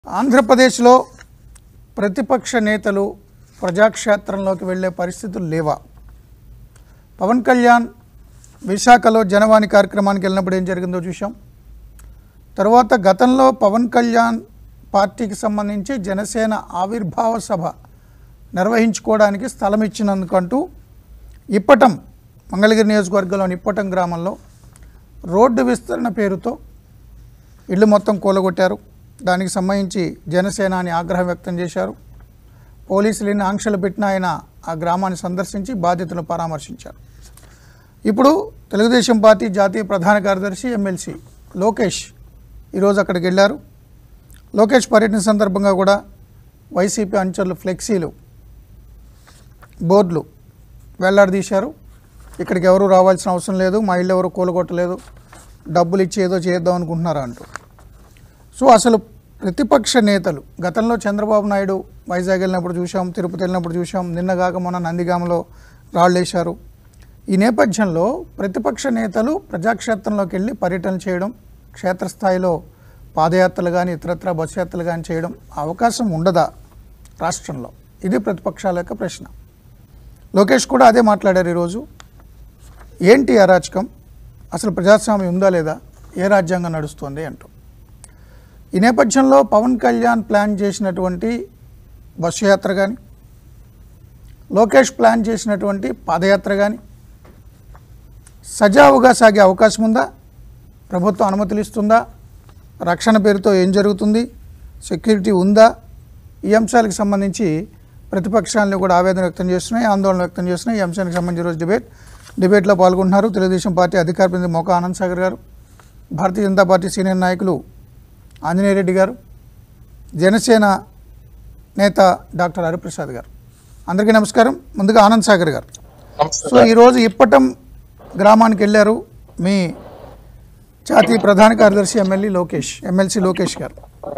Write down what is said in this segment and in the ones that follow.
ఆంధ్రప్రదేశ్లో ప్రతిపక్ష నేతలు ప్రజాక్షేత్రంలోకి వెళ్ళే పరిస్థితులు లేవా? పవన్ కళ్యాణ్ విశాఖలో జనవాణి కార్యక్రమానికి వెళ్ళినప్పుడు ఏం జరిగిందో చూసాం. తర్వాత గతంలో పవన్ కళ్యాణ్ పార్టీకి సంబంధించి జనసేన ఆవిర్భావ సభ నిర్వహించుకోవడానికి స్థలం ఇచ్చినందుకంటూ ఇప్పటం మంగళగిరి నియోజకవర్గంలోని ఇప్పటం గ్రామంలో రోడ్డు విస్తరణ పేరుతో ఇళ్ళు మొత్తం కూలగొట్టారు. దానికి సంబంధించి జనసేనాని ఆగ్రహం వ్యక్తం చేశారు. పోలీసులని ఆంక్షలు పెట్టిన ఆయన ఆ గ్రామాన్ని సందర్శించి బాధితులను పరామర్శించారు. ఇప్పుడు తెలుగుదేశం పార్టీ జాతీయ ప్రధాన కార్యదర్శి ఎమ్మెల్సీ లోకేష్ ఈరోజు అక్కడికి వెళ్ళారు. లోకేష్ పర్యటన సందర్భంగా కూడా వైసీపీ అనుచరులు ఫ్లెక్సీలు బోర్డులు వెళ్లాడదీశారు. ఇక్కడికి ఎవరు రావాల్సిన అవసరం లేదు, మా ఇల్లు ఎవరు కూలగొట్టలేదు, డబ్బులు ఇచ్చి ఏదో చేద్దాం అనుకుంటున్నారా అంటూ. సో అసలు ప్రతిపక్ష నేతలు గతంలో చంద్రబాబు నాయుడు వైజాగ్ వెళ్ళినప్పుడు చూసాం, తిరుపతి వెళ్ళినప్పుడు చూసాం, నిన్నగాక మొన్న నందిగామలో రాళ్ళేశారు. ఈ నేపథ్యంలో ప్రతిపక్ష నేతలు ప్రజాక్షేత్రంలోకి వెళ్ళి పర్యటన చేయడం, క్షేత్రస్థాయిలో పాదయాత్రలు కానీ ఇతరత్ర బస్సు యాత్రలు కానీ చేయడం అవకాశం ఉండదా రాష్ట్రంలో? ఇది ప్రతిపక్షాల యొక్క ప్రశ్న. లోకేష్ కూడా అదే మాట్లాడారు ఈరోజు. ఏంటి అరాచకం, అసలు ప్రజాస్వామ్యం ఉందా లేదా, ఏ రాజ్యాంగం నడుస్తుంది అంటూ. ఈ నేపథ్యంలో పవన్ కళ్యాణ్ ప్లాన్ చేసినటువంటి బస్సు యాత్ర కానీ, లోకేష్ ప్లాన్ చేసినటువంటి పాదయాత్ర కానీ సజావుగా సాగే అవకాశం ఉందా? ప్రభుత్వం అనుమతులు ఇస్తుందా? రక్షణ పేరుతో ఏం జరుగుతుంది? సెక్యూరిటీ ఉందా? ఈ అంశాలకు సంబంధించి ప్రతిపక్షాలను కూడా ఆవేదన వ్యక్తం చేస్తున్నాయి, ఆందోళన వ్యక్తం చేస్తున్నాయి. ఈ అంశానికి సంబంధించి ఈరోజు డిబేట్లో పాల్గొంటున్నారు తెలుగుదేశం పార్టీ అధికార ప్రతినిధి మోకా ఆనంద్ సాగర్ గారు, భారతీయ జనతా పార్టీ సీనియర్ నాయకులు ఆంజనేయ రెడ్డి గారు, జనసేన నేత డాక్టర్ హరిప్రసాద్ గారు. అందరికీ నమస్కారం. ముందుగా ఆనంద్ సాగర్ గారు, సో ఈరోజు ఇప్పటం గ్రామానికి వెళ్ళారు మీ జాతీయ ప్రధాన కార్యదర్శి ఎమ్మెల్సీ లోకేష్ గారు.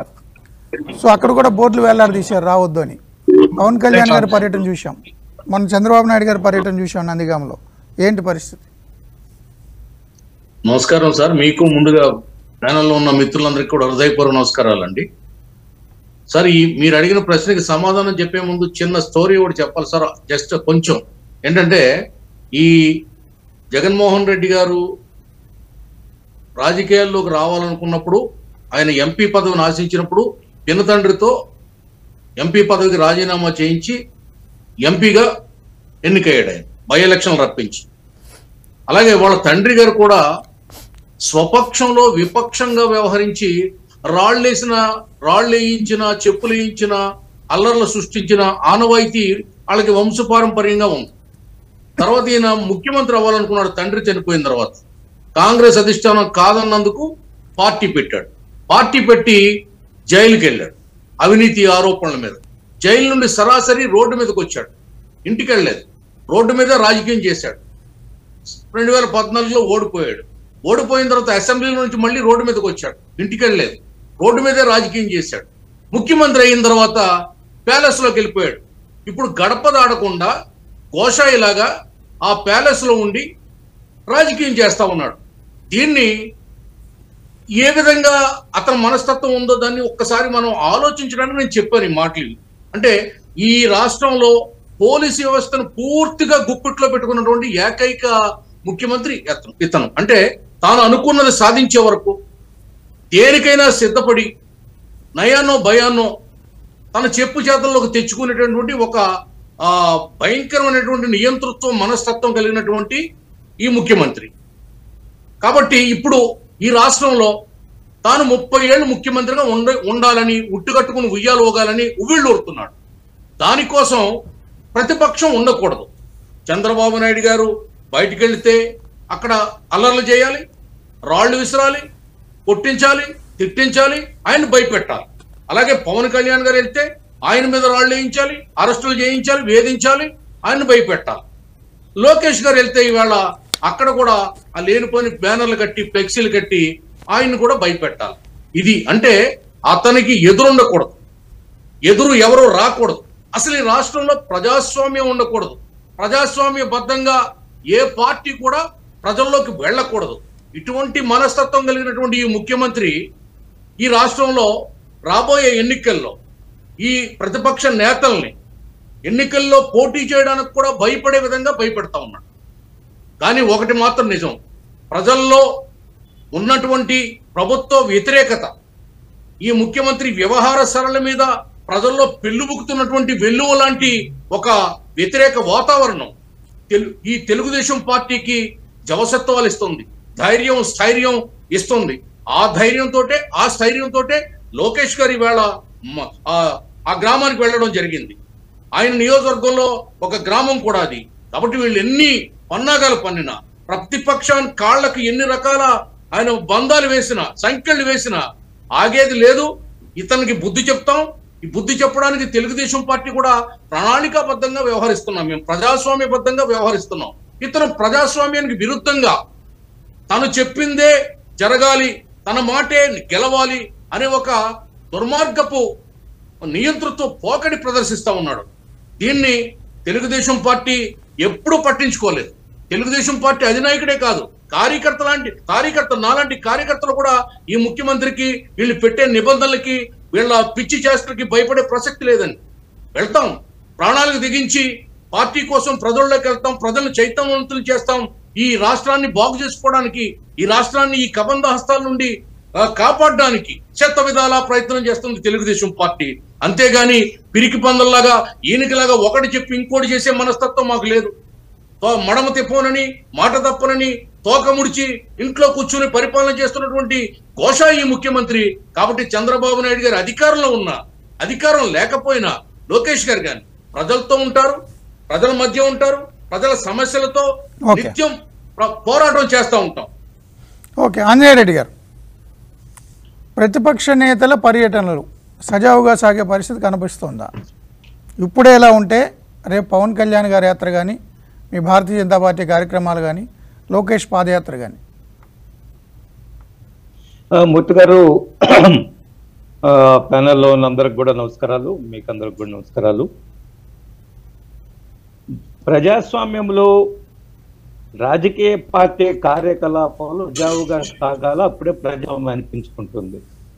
సో అక్కడ కూడా బోర్డులు వేలాడదీశారు రావద్దు అని. పవన్ కళ్యాణ్ గారి పర్యటన చూసాం, మన చంద్రబాబు నాయుడు గారి పర్యటన చూసాం నందిగామలో. ఏంటి పరిస్థితి? నమస్కారం సార్. మీకు ముందుగా ప్యానల్లో ఉన్న మిత్రులందరికీ కూడా హృదయపూర్వక నమస్కారాలండి. సార్, మీరు అడిగిన ప్రశ్నకి సమాధానం చెప్పే ముందు చిన్న స్టోరీ ఒకటి చెప్పాలి సార్. జస్ట్ కొంచెం ఏంటంటే, ఈ జగన్మోహన్ రెడ్డి గారు రాజకీయాల్లోకి రావాలనుకున్నప్పుడు, ఆయన ఎంపీ పదవిని ఆశించినప్పుడు పినతండ్రితో ఎంపీ పదవికి రాజీనామా చేయించి ఎంపీగా ఎన్నికయ్యాడు ఆయన, బై ఎలక్షన్ రప్పించి. అలాగే వాళ్ళ తండ్రి గారు కూడా స్వపక్షంలో విపక్షంగా వ్యవహరించి రాళ్ళు వేయించిన, చెప్పులు వేయించిన, అల్లర్లు సృష్టించిన ఆనవాయితీ వాళ్ళకి వంశపారంపర్యంగా ఉంది. తర్వాత ఈయన ముఖ్యమంత్రి అవ్వాలనుకున్నాడు తండ్రి చనిపోయిన తర్వాత. కాంగ్రెస్ అధిష్టానం కాదన్నందుకు పార్టీ పెట్టాడు. పార్టీ పెట్టి జైలుకి వెళ్ళాడు అవినీతి ఆరోపణల మీద. జైలు నుండి సరాసరి రోడ్డు మీదకి వచ్చాడు, ఇంటికి వెళ్ళలేదు, రోడ్డు మీద రాజకీయం చేశాడు. 2014లో ఓడిపోయాడు. ఓడిపోయిన తర్వాత అసెంబ్లీ నుంచి మళ్ళీ రోడ్డు మీదకి వచ్చాడు, ఇంటికి వెళ్ళలేదు, రోడ్డు మీదే రాజకీయం చేశాడు. ముఖ్యమంత్రి అయిన తర్వాత ప్యాలెస్ లోకి వెళ్ళిపోయాడు. ఇప్పుడు గడప దాడకుండా గోషాయిలాగా ఆ ప్యాలెస్ లో ఉండి రాజకీయం చేస్తా ఉన్నాడు. దీన్ని ఏ విధంగా అతని మనస్తత్వం ఉందో దాన్ని ఒక్కసారి మనం ఆలోచించడానికి నేను చెప్పాను ఈ మాటలు. అంటే ఈ రాష్ట్రంలో పోలీసు వ్యవస్థను పూర్తిగా గుప్పిట్లో పెట్టుకున్నటువంటి ఏకైక ముఖ్యమంత్రి ఇతను. అంటే తాను అనుకున్నది సాధించే వరకు దేనికైనా సిద్ధపడి నయాన్నో భయాన్నో తన చెప్పు చేతల్లోకి తెచ్చుకునేటటువంటి ఒక భయంకరమైనటువంటి నియంతృత్వం మనస్తత్వం కలిగినటువంటి ఈ ముఖ్యమంత్రి. కాబట్టి ఇప్పుడు ఈ రాష్ట్రంలో తాను 30 ఏళ్ళు ముఖ్యమంత్రిగా ఉండాలని, ఉట్టుకట్టుకుని ఉయ్యాలోగాలని ఉవ్విళ్ళూరుతున్నాడు. దానికోసం ప్రతిపక్షం ఉండకూడదు. చంద్రబాబు నాయుడు గారు బయటికి వెళితే అక్కడ అల్లర్లు చేయాలి, రాళ్లు విసిరాలి, కొట్టించాలి, తిట్టించాలి, ఆయన భయపెట్టాలి. అలాగే పవన్ కళ్యాణ్ గారు వెళ్తే ఆయన మీద రాళ్లు వేయించాలి, అరెస్టులు చేయించాలి, వేధించాలి, ఆయన భయపెట్టాలి. లోకేష్ గారు వెళ్తే ఈవేళ అక్కడ కూడా ఆ లేనిపోని బ్యానర్లు కట్టి, ఫ్లెక్సీలు కట్టి ఆయన్ని కూడా భయపెట్టాలి. ఇది అంటే అతనికి ఎదురుండకూడదు, ఎదురు ఎవరో రాకూడదు. అసలు ఈ రాష్ట్రంలో ప్రజాస్వామ్యం ఉండకూడదు. ప్రజాస్వామ్యబద్ధంగా ఏ పార్టీ కూడా ప్రజల్లోకి వెళ్ళకూడదు. ఇటువంటి మనస్తత్వం కలిగినటువంటి ఈ ముఖ్యమంత్రి ఈ రాష్ట్రంలో రాబోయే ఎన్నికల్లో ఈ ప్రతిపక్ష నేతల్ని ఎన్నికల్లో పోటీ చేయడానికి కూడా భయపడే విధంగా భయపెడతా ఉన్నాడు. కానీ ఒకటి మాత్రం నిజం, ప్రజల్లో ఉన్నటువంటి ప్రభుత్వ వ్యతిరేకత, ఈ ముఖ్యమంత్రి వ్యవహార సరళ మీద ప్రజల్లో పెళ్లుబుకుతున్నటువంటి వెల్లువ లాంటి ఒక వ్యతిరేక వాతావరణం ఈ తెలుగుదేశం పార్టీకి జవసత్వాలు ఇస్తుంది, ధైర్యం స్థైర్యం ఇస్తుంది. ఆ స్థైర్యంతో లోకేష్ గారు ఈవేళ ఆ గ్రామానికి వెళ్ళడం జరిగింది. ఆయన నియోజకవర్గంలో ఒక గ్రామం కూడా అది. కాబట్టి వీళ్ళు ఎన్ని పన్నాగాలు పన్నినా, ప్రతిపక్షాన్ని కాళ్లకు ఎన్ని రకాల ఆయన బంధాలు వేసినా, సంఖ్యలు వేసినా ఆగేది లేదు. ఇతనికి బుద్ధి చెప్తాం. ఈ బుద్ధి చెప్పడానికి తెలుగుదేశం పార్టీ కూడా ప్రణాళికాబద్ధంగా వ్యవహరిస్తున్నాం, మేము ప్రజాస్వామ్యబద్ధంగా వ్యవహరిస్తున్నాం. ఇతను ప్రజాస్వామ్యానికి విరుద్ధంగా తను చెప్పిందే జరగాలి, తన మాటే గెలవాలి అనే ఒక దుర్మార్గపు నియంతృత్వ పోకడి ప్రదర్శిస్తా ఉన్నాడు. దీన్ని తెలుగుదేశం పార్టీ ఎప్పుడూ పట్టించుకోలేదు. తెలుగుదేశం పార్టీ అధినాయకుడే కాదు, నాలాంటి కార్యకర్తలు కూడా ఈ ముఖ్యమంత్రికి వీళ్ళు పెట్టే నిబంధనలకి, వీళ్ళ పిచ్చి చేష్టలకి భయపడే ప్రసక్తి లేదని వెళ్తాం. ప్రాణాలకు దిగించి పార్టీ కోసం ప్రజల్లోకి వెళ్తాం, ప్రజలను చైతన్యవంతులు చేస్తాం. ఈ రాష్ట్రాన్ని బాగు చేసుకోవడానికి, ఈ రాష్ట్రాన్ని ఈ కబంధ హస్తాల నుండి కాపాడడానికి శత విధాలా ప్రయత్నం చేస్తుంది తెలుగుదేశం పార్టీ. అంతేగాని పిరికి పందల్లాగా ఈయనకిలాగా ఒకటి చెప్పి ఇంకోటి చేసే మనస్తత్వం మాకు లేదు. మడమ తిప్పనని, మాట తప్పనని, తోక ముడిచి ఇంట్లో కూర్చుని పరిపాలన చేస్తున్నటువంటి ఘోష ఈ ముఖ్యమంత్రి. కాబట్టి చంద్రబాబు నాయుడు గారి అధికారంలో ఉన్నా, అధికారం లేకపోయినా లోకేష్ గారు కానీ ప్రజలతో ఉంటారు, ప్రజల మధ్య ఉంటారు, ప్రజల సమస్యలతో నిత్యం పోరాటం చేస్తూ ఉంటాం. ఓకే, ఆంజనేయ రెడ్డి గారు, ప్రతిపక్ష నేతల పర్యటనలు సజావుగా సాగే పరిస్థితి కనిపిస్తుందా? ఇప్పుడే ఎలా ఉంటే రేపు పవన్ కళ్యాణ్ గారి యాత్ర కానీ, మీ భారతీయ జనతా పార్టీ కార్యక్రమాలు కానీ, లోకేష్ పాదయాత్ర కానీ? మూర్తి గారు, ప్యానెల్లో ఉన్న అందరికి కూడా నమస్కారాలు, మీకు అందరికి కూడా నమస్కారాలు. ప్రజాస్వామ్యంలో రాజకీయ పార్టీ కార్యకలాపాలు సజావుగా సాగాల, అప్పుడే ప్రజాస్వామ్యం అనిపించుకుంటుంది.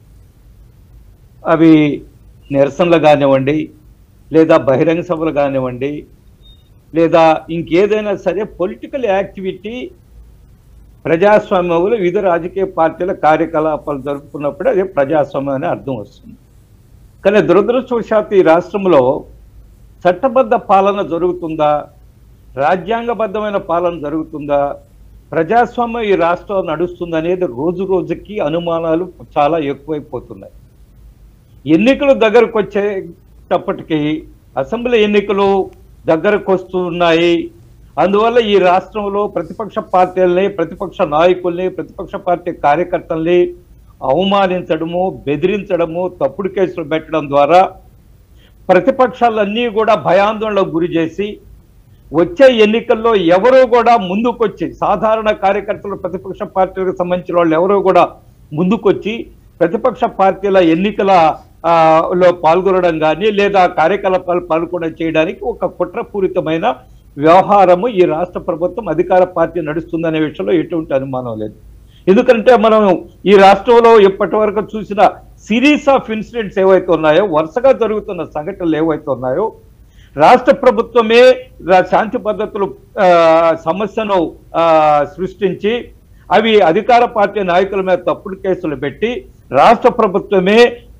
అవి నిరసనలు కానివ్వండి, లేదా బహిరంగ సభలు కానివ్వండి, లేదా ఇంకేదైనా సరే పొలిటికల్ యాక్టివిటీ ప్రజాస్వామ్యంలో వివిధ రాజకీయ పార్టీల కార్యకలాపాలు జరుపుకున్నప్పుడే అదే ప్రజాస్వామ్యం అనే అర్థం వస్తుంది. కానీ దురదృష్టవశాత్తు ఈ రాష్ట్రంలో చట్టబద్ధ పాలన జరుగుతుందా, రాజ్యాంగబద్ధమైన పాలన జరుగుతుందా, ప్రజాస్వామ్యం ఈ రాష్ట్రం నడుస్తుంది అనేది రోజు రోజుకి అనుమానాలు చాలా ఎక్కువైపోతున్నాయి. ఎన్నికలు దగ్గరకు వచ్చేటప్పటికీ అసెంబ్లీ ఎన్నికలు దగ్గరకు వస్తున్నాయి. అందువల్ల ఈ రాష్ట్రంలో ప్రతిపక్ష పార్టీలని, ప్రతిపక్ష నాయకుల్ని, ప్రతిపక్ష పార్టీ కార్యకర్తల్ని అవమానించడము, బెదిరించడము, తప్పుడు కేసులు పెట్టడం ద్వారా ప్రతిపక్షాలన్నీ కూడా భయాందోళనకు గురి చేసి వచ్చే ఎన్నికల్లో ఎవరూ కూడా ముందుకొచ్చి, సాధారణ కార్యకర్తలు ప్రతిపక్ష పార్టీలకు సంబంధించిన వాళ్ళు ఎవరూ కూడా ముందుకొచ్చి ప్రతిపక్ష పార్టీల ఎన్నికల లో పాల్గొనడం కానీ, లేదా కార్యకలాపాలు పాల్గొనడం చేయడానికి ఒక కుట్రపూరితమైన వ్యవహారము ఈ రాష్ట్ర ప్రభుత్వం, అధికార పార్టీ నడుస్తుందనే విషయంలో ఎటువంటి అనుమానం లేదు. ఎందుకంటే మనం ఈ రాష్ట్రంలో ఇప్పటి వరకు చూసిన సిరీస్ ఆఫ్ ఇన్సిడెంట్స్ ఏవైతే ఉన్నాయో, వరుసగా జరుగుతున్న సంఘటనలు ఏవైతే ఉన్నాయో, రాష్ట్ర ప్రభుత్వమే శాంతి భద్రతలు సమస్యను సృష్టించి అవి అధికార పార్టీ నాయకుల మీద తప్పుడు కేసులు పెట్టి రాష్ట్ర ప్రభుత్వమే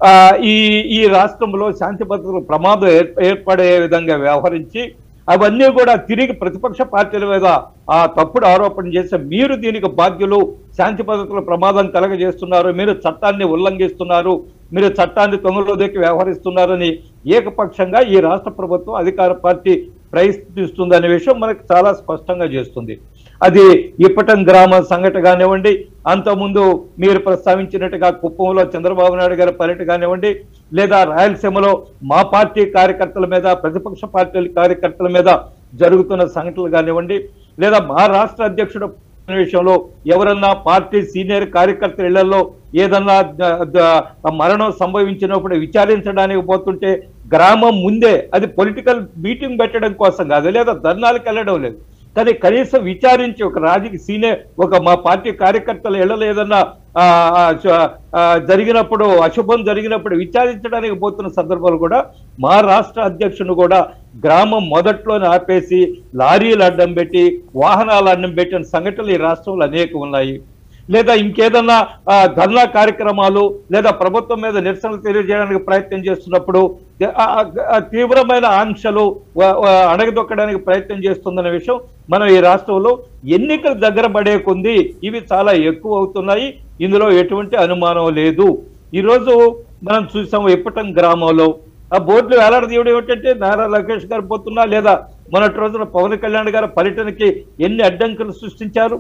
ఈ రాష్ట్రంలో శాంతి భద్రతల ప్రమాదం ఏర్పడే విధంగా వ్యవహరించి అవన్నీ కూడా తిరిగి ప్రతిపక్ష పార్టీల మీద తప్పుడు ఆరోపణ చేసి మీరు దీనికి బాధ్యులు, శాంతి భద్రతల ప్రమాదం కలగజేస్తున్నారు, మీరు చట్టాన్ని ఉల్లంఘిస్తున్నారు, మీరు చట్టాన్ని తొంగలోకి వ్యవహరిస్తున్నారని ఏకపక్షంగా ఈ రాష్ట్ర ప్రభుత్వం, అధికార పార్టీ ప్రయత్నిస్తుందనే విషయం మనకు చాలా స్పష్టంగా చేస్తుంది. అది ఇప్పటం గ్రామ సంఘటన కానివ్వండి, అంతకుముందు మీరు ప్రస్తావించినట్టుగా కుప్పంలో చంద్రబాబు నాయుడు గారి పర్యటన కానివ్వండి, లేదా రాయలసీమలో మా పార్టీ కార్యకర్తల మీద, ప్రతిపక్ష పార్టీల కార్యకర్తల మీద జరుగుతున్న సంఘటనలు కానివ్వండి, లేదా మా రాష్ట్ర అధ్యక్షుడు విషయంలో ఎవరన్నా పార్టీ సీనియర్ కార్యకర్తల ఇళ్లలో ఏదన్నా మరణం సంభవించినప్పుడు విచారించడానికి పోతుంటే గ్రామం ముందే, అది పొలిటికల్ మీటింగ్ పెట్టడం కోసం కాదు, లేదా ధర్నాలకు వెళ్ళడం లేదు, కానీ కనీసం విచారించి ఒక రాజకీయ సీనియర్, ఒక మా పార్టీ కార్యకర్తల ఇళ్లలో ఏదన్నా జరిగినప్పుడు అశుభం జరిగినప్పుడు విచారించడానికి పోతున్న సందర్భాలు కూడా మా రాష్ట్ర అధ్యక్షుని కూడా గ్రామం మొదట్లోనే ఆపేసి లారీలు అడ్డం పెట్టి వాహనాలు అడ్డం పెట్టిన సంఘటనలు ఈ రాష్ట్రంలో అనేక ఉన్నాయి. లేదా ఇంకేదన్నా ధర్నా కార్యక్రమాలు లేదా ప్రభుత్వం మీద నిరసనలు తెలియజేయడానికి ప్రయత్నం చేస్తున్నప్పుడు తీవ్రమైన ఆంక్షలు అణగదొక్కడానికి ప్రయత్నం చేస్తుందనే విషయం మనం ఈ రాష్ట్రంలో ఎన్నికలు దగ్గర పడే కొంది ఇవి చాలా ఎక్కువ అవుతున్నాయి. ఇందులో ఎటువంటి అనుమానం లేదు. ఈరోజు మనం చూసాము ఇప్పటం గ్రామంలో ఆ బోర్డులు వేలాడదీయడం ఏమిటంటే నారా లోకేష్ గారు పోతున్నా లేదా మొన్నటి రోజున పవన్ కళ్యాణ్ గారు పర్యటనకి ఎన్ని అడ్డంకులు సృష్టించారు.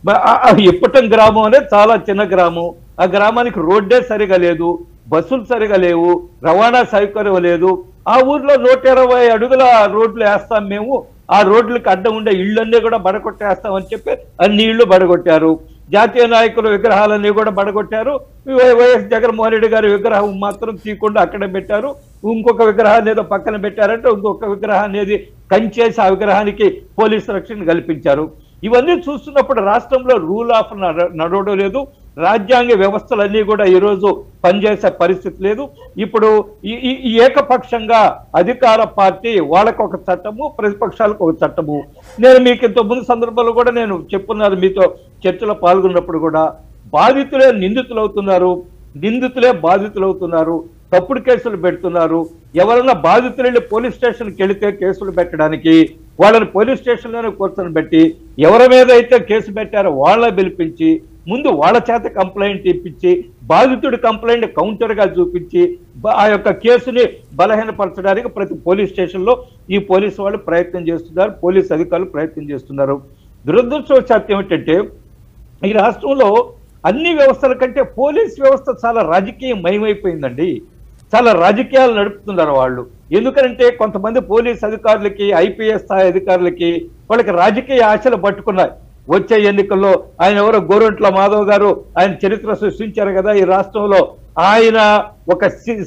ఇప్పటం గ్రామం అనేది చాలా చిన్న గ్రామం. ఆ గ్రామానికి రోడ్డే సరిగా లేదు, బస్సులు సరిగా లేవు, రవాణా సౌకర్యం లేదు. ఆ ఊర్లో 120 అడుగుల రోడ్లు వేస్తాం మేము, ఆ రోడ్లకు అడ్డం ఉండే ఇళ్ళన్నీ కూడా బడగొట్టేస్తామని చెప్పి అన్ని ఇళ్ళు బడగొట్టారు. జాతీయ నాయకుల విగ్రహాలన్నీ కూడా బడగొట్టారు. వైఎస్ జగన్మోహన్ రెడ్డి గారి విగ్రహం మాత్రం తీయకుండా అక్కడే పెట్టారు. ఇంకొక విగ్రహాన్ని ఏదో పక్కన పెట్టారంటే ఇంకొక విగ్రహాన్ని ఏది కంచేసి ఆ విగ్రహానికి పోలీసు రక్షణ కల్పించారు. ఇవన్నీ చూస్తున్నప్పుడు రాష్ట్రంలో రూల్ ఆఫ్ నడవడం లేదు. రాజ్యాంగ వ్యవస్థలన్నీ కూడా ఈరోజు పనిచేసే పరిస్థితి లేదు. ఇప్పుడు ఈ ఏకపక్షంగా అధికార పార్టీ వాళ్ళకు ఒక చట్టము, ప్రతిపక్షాలకు ఒక చట్టము. నేను మీకు ఇంత ముందు సందర్భంలో కూడా నేను చెప్పున్నాను, మీతో చర్చలో పాల్గొన్నప్పుడు కూడా బాధితులే నిందితులు అవుతున్నారు, నిందితులే బాధితులు అవుతున్నారు, తప్పుడు కేసులు పెడుతున్నారు. ఎవరైనా బాధితులు వెళ్ళి పోలీస్ స్టేషన్కి వెళితే కేసులు పెట్టడానికి వాళ్ళని పోలీస్ స్టేషన్లోనే కూర్చొని పెట్టి ఎవరి మీద అయితే కేసు పెట్టారో వాళ్ళ పిలిపించి ముందు వాళ్ళ చేత కంప్లైంట్ ఇప్పించి బాధితుడి కంప్లైంట్ కౌంటర్గా చూపించి ఆ యొక్క కేసుని బలహీనపరచడానికి ప్రతి పోలీస్ స్టేషన్లో ఈ పోలీసు వాళ్ళు ప్రయత్నం చేస్తున్నారు, పోలీస్ అధికారులు ప్రయత్నం చేస్తున్నారు. దురదృష్టవశాత్తు ఏమిటంటే ఈ రాష్ట్రంలో అన్ని వ్యవస్థల కంటే పోలీస్ వ్యవస్థ చాలా రాజకీయమయమైపోయిందండి. చాలా రాజకీయాలు నడుపుతున్నారు వాళ్ళు. ఎందుకంటే కొంతమంది పోలీస్ అధికారులకి, ఐపీఎస్ స్థాయి అధికారులకి వాళ్ళకి రాజకీయ ఆశలు పట్టుకున్నాయి. వచ్చే ఎన్నికల్లో ఆయన ఎవరో గోరంట్ల మాధవ్ గారు ఆయన చరిత్ర సృష్టించారు కదా ఈ రాష్ట్రంలో. ఆయన ఒక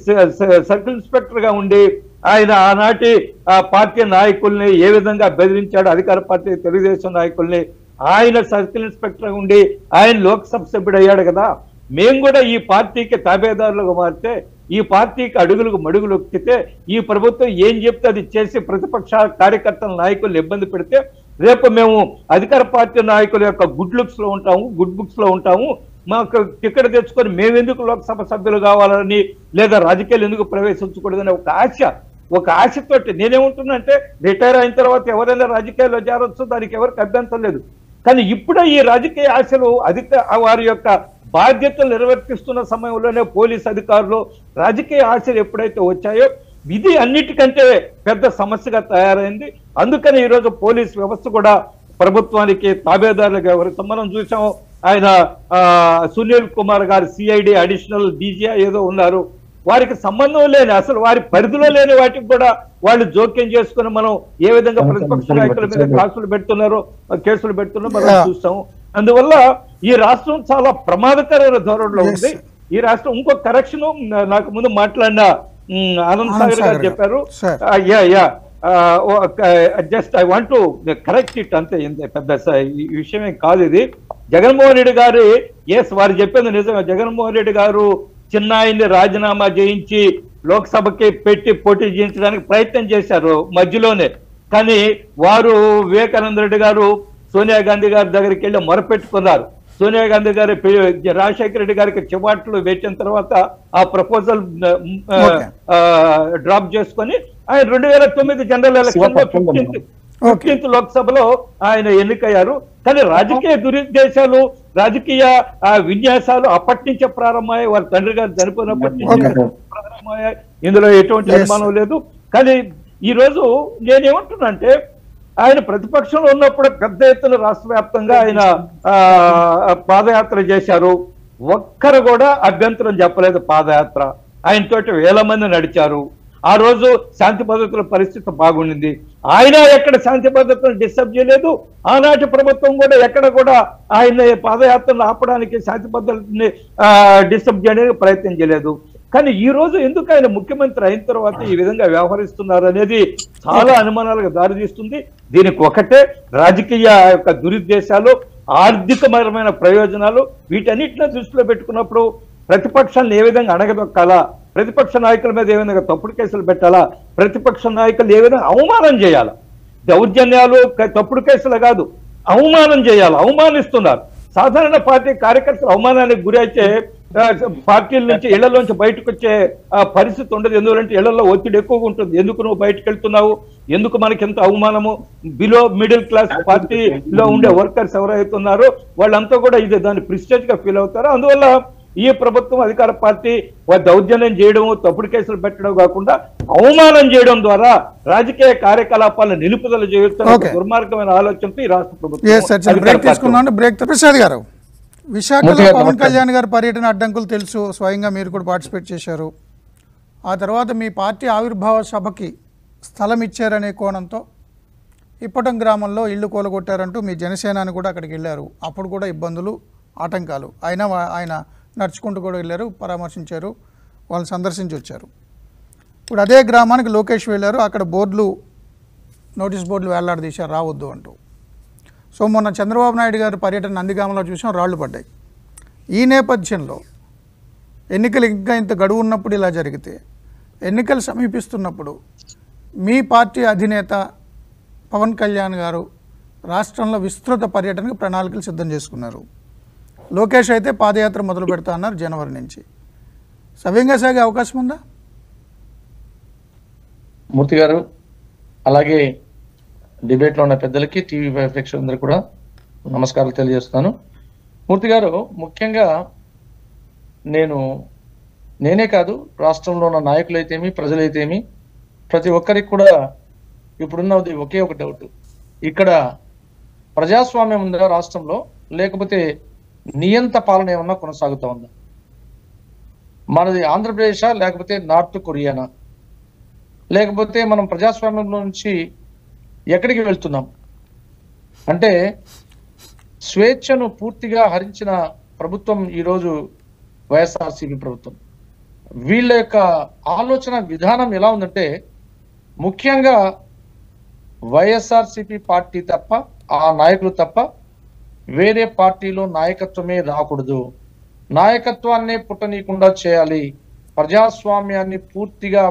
సర్కిల్ ఇన్స్పెక్టర్ గా ఉండి ఆయన ఆనాటి పార్టీ నాయకుల్ని ఏ విధంగా బెదిరించాడు, అధికార పార్టీ తెలుగుదేశం నాయకుల్ని. ఆయన సర్కిల్ ఇన్స్పెక్టర్ ఉండి ఆయన లోక్సభ సభ్యుడు అయ్యాడు కదా. మేము కూడా ఈ పార్టీకి తాబేదారులుగా మారితే, ఈ పార్టీకి అడుగులకు మడుగులు ఎక్కితే, ఈ ప్రభుత్వం ఏం చెప్తే అది చేసి ప్రతిపక్ష కార్యకర్తల నాయకులను ఇబ్బంది పెడితే రేపు మేము అధికార పార్టీ నాయకుల యొక్క గుడ్ లుక్స్ లో ఉంటాము, గుడ్ బుక్స్ లో ఉంటాము, మాకు టికెట్ తెచ్చుకొని మేమెందుకు లోక్సభ సభ్యులు కావాలని లేదా రాజకీయాలు ఎందుకు ప్రవేశించకూడదని ఒక ఆశతోటి నేనేమంటున్నా అంటే రిటైర్ అయిన తర్వాత ఎవరైనా రాజకీయాల్లో చేరొచ్చు, దానికి ఎవరికి అభ్యంతరం లేదు. కానీ ఇప్పుడు ఈ రాజకీయ ఆశలు వారి యొక్క బాధ్యతలు నిర్వర్తిస్తున్న సమయంలోనే పోలీస్ అధికారులు రాజకీయ ఆశలు ఎప్పుడైతే వచ్చాయో ఇది అన్నిటికంటే పెద్ద సమస్యగా తయారైంది. అందుకని ఈరోజు పోలీస్ వ్యవస్థ కూడా ప్రభుత్వానికి తాబేదారులుగా ఎవరైతే మనం చూసాం. ఆయన సునీల్ కుమార్ గారు సిఐడి అడిషనల్ డీజీఐ ఏదో ఉన్నారు, వారికి సంబంధం లేని అసలు వారి పరిధిలో లేని వాటికి కూడా వాళ్ళు జోక్యం చేసుకుని మనం ఏ విధంగా ప్రతిపక్ష నాయకుల మీద కేసులు పెడుతున్నారో మనం చూస్తాము. అందువల్ల ఈ రాష్ట్రం చాలా ప్రమాదకరమైన ధోరణిలో ఉంది. ఈ రాష్ట్రం ఇంకో కరెక్షన్ నాకు ముందు మాట్లాడిన ఆనంద్ సాగర్ గారు చెప్పారు. Just I want to correct it అంతే, పెద్ద ఈ విషయమే కాదు ఇది. జగన్మోహన్ రెడ్డి గారు వారు చెప్పింది నిజమే. జగన్మోహన్ రెడ్డి గారు చిన్నాయిని రాజీనామా చేయించి లోక్సభకి పెట్టి పోటీ చేయించడానికి ప్రయత్నం చేశారు మధ్యలోనే. కానీ వారు వివేకానంద రెడ్డి గారు సోనియా గాంధీ గారి దగ్గరికి వెళ్ళి మొరపెట్టుకున్నారు. సోనియా గాంధీ గారి రాజశేఖర రెడ్డి గారికి చివాట్లు వేసిన తర్వాత ఆ ప్రపోజల్ డ్రాప్ చేసుకొని ఆయన 2009 జనరల్ ఎలక్షన్ లో 15th లోక్సభలో ఆయన ఎన్నికయ్యారు. కానీ రాజకీయ దురుద్దేశాలు, రాజకీయ విన్యాసాలు అప్పటి నుంచే ప్రారంభమయ్యాయి. వారి తండ్రి గారు చనిపోయినప్పటి నుంచి ప్రారంభమయ్యాయి. ఇందులో ఎటువంటి అనుమానం లేదు. కానీ ఈ రోజు నేనేమంటున్నా అంటే ఆయన ప్రతిపక్షంలో ఉన్నప్పుడు పెద్ద ఎత్తున రాష్ట్ర వ్యాప్తంగా ఆయన పాదయాత్ర చేశారు. ఒక్కరు కూడా అభ్యంతరం చెప్పలేదు. పాదయాత్ర ఆయనతోటి 1000 మంది నడిచారు. ఆ రోజు శాంతి భద్రతల పరిస్థితి బాగుండింది. ఆయన ఎక్కడ శాంతి భద్రతను డిస్టర్బ్ చేయలేదు. ఆనాటి ప్రభుత్వం కూడా ఎక్కడ కూడా ఆయన పాదయాత్రను ఆపడానికి, శాంతి భద్రతని డిస్టర్బ్ చేయడానికి ప్రయత్నం చేయలేదు. కానీ ఈ రోజు ఎందుకు ఆయన ముఖ్యమంత్రి అయిన తర్వాత ఈ విధంగా వ్యవహరిస్తున్నారు అనేది చాలా అనుమానాలకు దారితీస్తుంది. దీనికి ఒకటే రాజకీయ యొక్క దురుద్దేశాలు, ఆర్థికపరమైన ప్రయోజనాలు, వీటన్నిటిని దృష్టిలో పెట్టుకున్నప్పుడు ప్రతిపక్షాలను ఏ విధంగా అణగదొక్కాలా, ప్రతిపక్ష నాయకుల మీద ఏ విధంగా తప్పుడు కేసులు పెట్టాలా, ప్రతిపక్ష నాయకులు ఏ విధంగా అవమానం చేయాలా, దౌర్జన్యాలు తప్పుడు కేసులు కాదు, అవమానం చేయాలి, అవమానిస్తున్నారు. సాధారణ పార్టీ కార్యకర్తలు అవమానానికి గురి అయితే పార్టీల నుంచి ఇళ్లలోంచి బయటకు వచ్చే పరిస్థితి ఉండదు. ఎందుకంటే ఇళ్లలో ఒత్తిడి ఎక్కువగా ఉంటుంది. ఎందుకు నువ్వు బయటకు వెళ్తున్నావు, ఎందుకు మనకి ఎంత అవమానము, బిలో మిడిల్ క్లాస్ పార్టీలో ఉండే వర్కర్స్ ఎవరైతే ఉన్నారో వాళ్ళంతా కూడా ఇది దాన్ని ప్రిస్టేజ్ గా ఫీల్ అవుతారు. అందువల్ల ఈ ప్రభుత్వం అధికార పార్టీ దౌర్జన్యం చేయడం, తప్పుడు కేసులు పెట్టడం కాకుండా అవమానం చేయడం ద్వారా రాజకీయ కార్యకలాపాలను నిలుపుదల చేయొచ్చు దుర్మార్గమైన ఆలోచనతో ఈ రాష్ట్ర ప్రభుత్వం. ప్రసాద్ గారు, విశాఖలో పవన్ కళ్యాణ్ గారి పర్యటన అడ్డంకులు తెలుసు, స్వయంగా మీరు కూడా పార్టిసిపేట్ చేశారు. ఆ తర్వాత మీ పార్టీ ఆవిర్భావ సభకి స్థలం ఇచ్చారనే కోణంతో ఇప్పటం గ్రామంలో ఇళ్లు కూలగొట్టారంటూ మీ జనసేనాని కూడా అక్కడికి వెళ్ళారు. అప్పుడు కూడా ఇబ్బందులు, ఆటంకాలు. ఆయన నడుచుకుంటూ కూడా వెళ్ళారు, పరామర్శించారు, వాళ్ళని సందర్శించి వచ్చారు. ఇప్పుడు అదే గ్రామానికి లోకేష్ వెళ్ళారు, అక్కడ నోటీస్ బోర్డులు వేలాడదీశారు రావద్దు అంటూ. సో మొన్న చంద్రబాబు నాయుడు గారు పర్యటన నందిగామలో చూసాం, రాళ్లు పడ్డాయి. ఈ నేపథ్యంలో ఎన్నికలు ఇంకా ఇంత గడువు ఉన్నప్పుడు ఇలా జరిగితే, ఎన్నికలు సమీపిస్తున్నప్పుడు మీ పార్టీ అధినేత పవన్ కళ్యాణ్ గారు రాష్ట్రంలో విస్తృత పర్యటనకు ప్రణాళికలు సిద్ధం చేసుకున్నారు. లోకేష్ అయితే పాదయాత్ర మొదలు పెడతా అన్నారు జనవరి నుంచి. సవ్యంగా సాగే అవకాశం ఉందా? మూర్తి గారు, అలాగే డిబేట్లో ఉన్న పెద్దలకి, TV5 ప్రేక్షకులందరికీ కూడా నమస్కారాలు తెలియజేస్తాను. మూర్తి గారు, ముఖ్యంగా నేనే కాదు, రాష్ట్రంలో ఉన్న నాయకులైతేమి, ప్రజలైతేమి, ప్రతి ఒక్కరికి కూడా ఇప్పుడున్నది ఒకే ఒక డౌట్. ఇక్కడ ప్రజాస్వామ్యం ఉందా రాష్ట్రంలో, లేకపోతే నియంత పాలన ఏమన్నా కొనసాగుతూ ఉందా? మనది ఆంధ్రప్రదేశా, లేకపోతే నార్త్ కొరియానా, లేకపోతే మనం ప్రజాస్వామ్యంలో నుంచి ఎక్కడికి వెళ్తున్నాం? అంటే స్వేచ్ఛను పూర్తిగా హరించిన ప్రభుత్వం ఈరోజు వైఎస్ఆర్సీపీ ప్రభుత్వం. వీళ్ళ యొక్క ఆలోచన విధానం ఎలా ఉందంటే, ముఖ్యంగా వైఎస్ఆర్సీపీ పార్టీ తప్ప, ఆ నాయకులు తప్ప వేరే పార్టీలో నాయకత్వమే రాకూడదు, నాయకత్వాన్నే పుట్టనీయకుండా చేయాలి, ప్రజాస్వామ్యాన్ని పూర్తిగా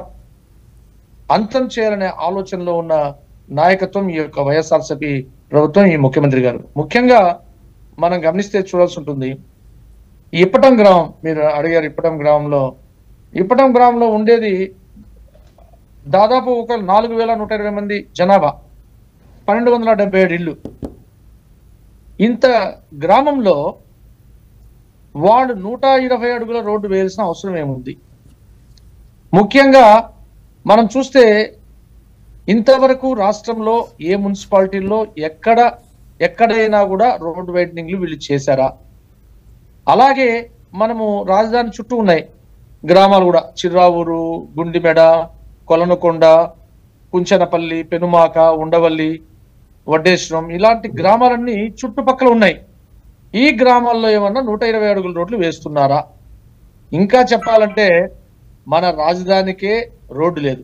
అంతం చేయాలనే ఆలోచనలో ఉన్న నాయకత్వం ఈ యొక్క వైఎస్ఆర్సీపీ ప్రభుత్వం, ఈ ముఖ్యమంత్రి గారు. ముఖ్యంగా మనం గమనిస్తే చూడాల్సి ఉంటుంది, ఇప్పటం గ్రామం మీరు అడిగారు. ఇప్పటం గ్రామంలో ఉండేది దాదాపు ఒక 4120 మంది జనాభా, 1277 ఇళ్ళు. ఇంత గ్రామంలో వాడు 120 అడుగుల రోడ్డు వేయాల్సిన అవసరం ఏముంది? ముఖ్యంగా మనం చూస్తే ఇంతవరకు రాష్ట్రంలో ఏ మున్సిపాలిటీల్లో ఎక్కడైనా కూడా రోడ్డు వైడనింగ్లు వీళ్ళు చేశారా? అలాగే మనము రాజధాని చుట్టూ ఉన్నాయి గ్రామాలు కూడా, చిర్రావూరు, గుండిమెడ, కొలనుకొండ, కుంచనపల్లి, పెనుమాక, ఉండవల్లి, వడ్డేశ్వరం, ఇలాంటి గ్రామాలన్నీ చుట్టుపక్కల ఉన్నాయి. ఈ గ్రామాల్లో ఏమన్నా 120 అడుగుల రోడ్లు వేస్తున్నారా? ఇంకా చెప్పాలంటే మన రాజధానికే రోడ్డు లేదు,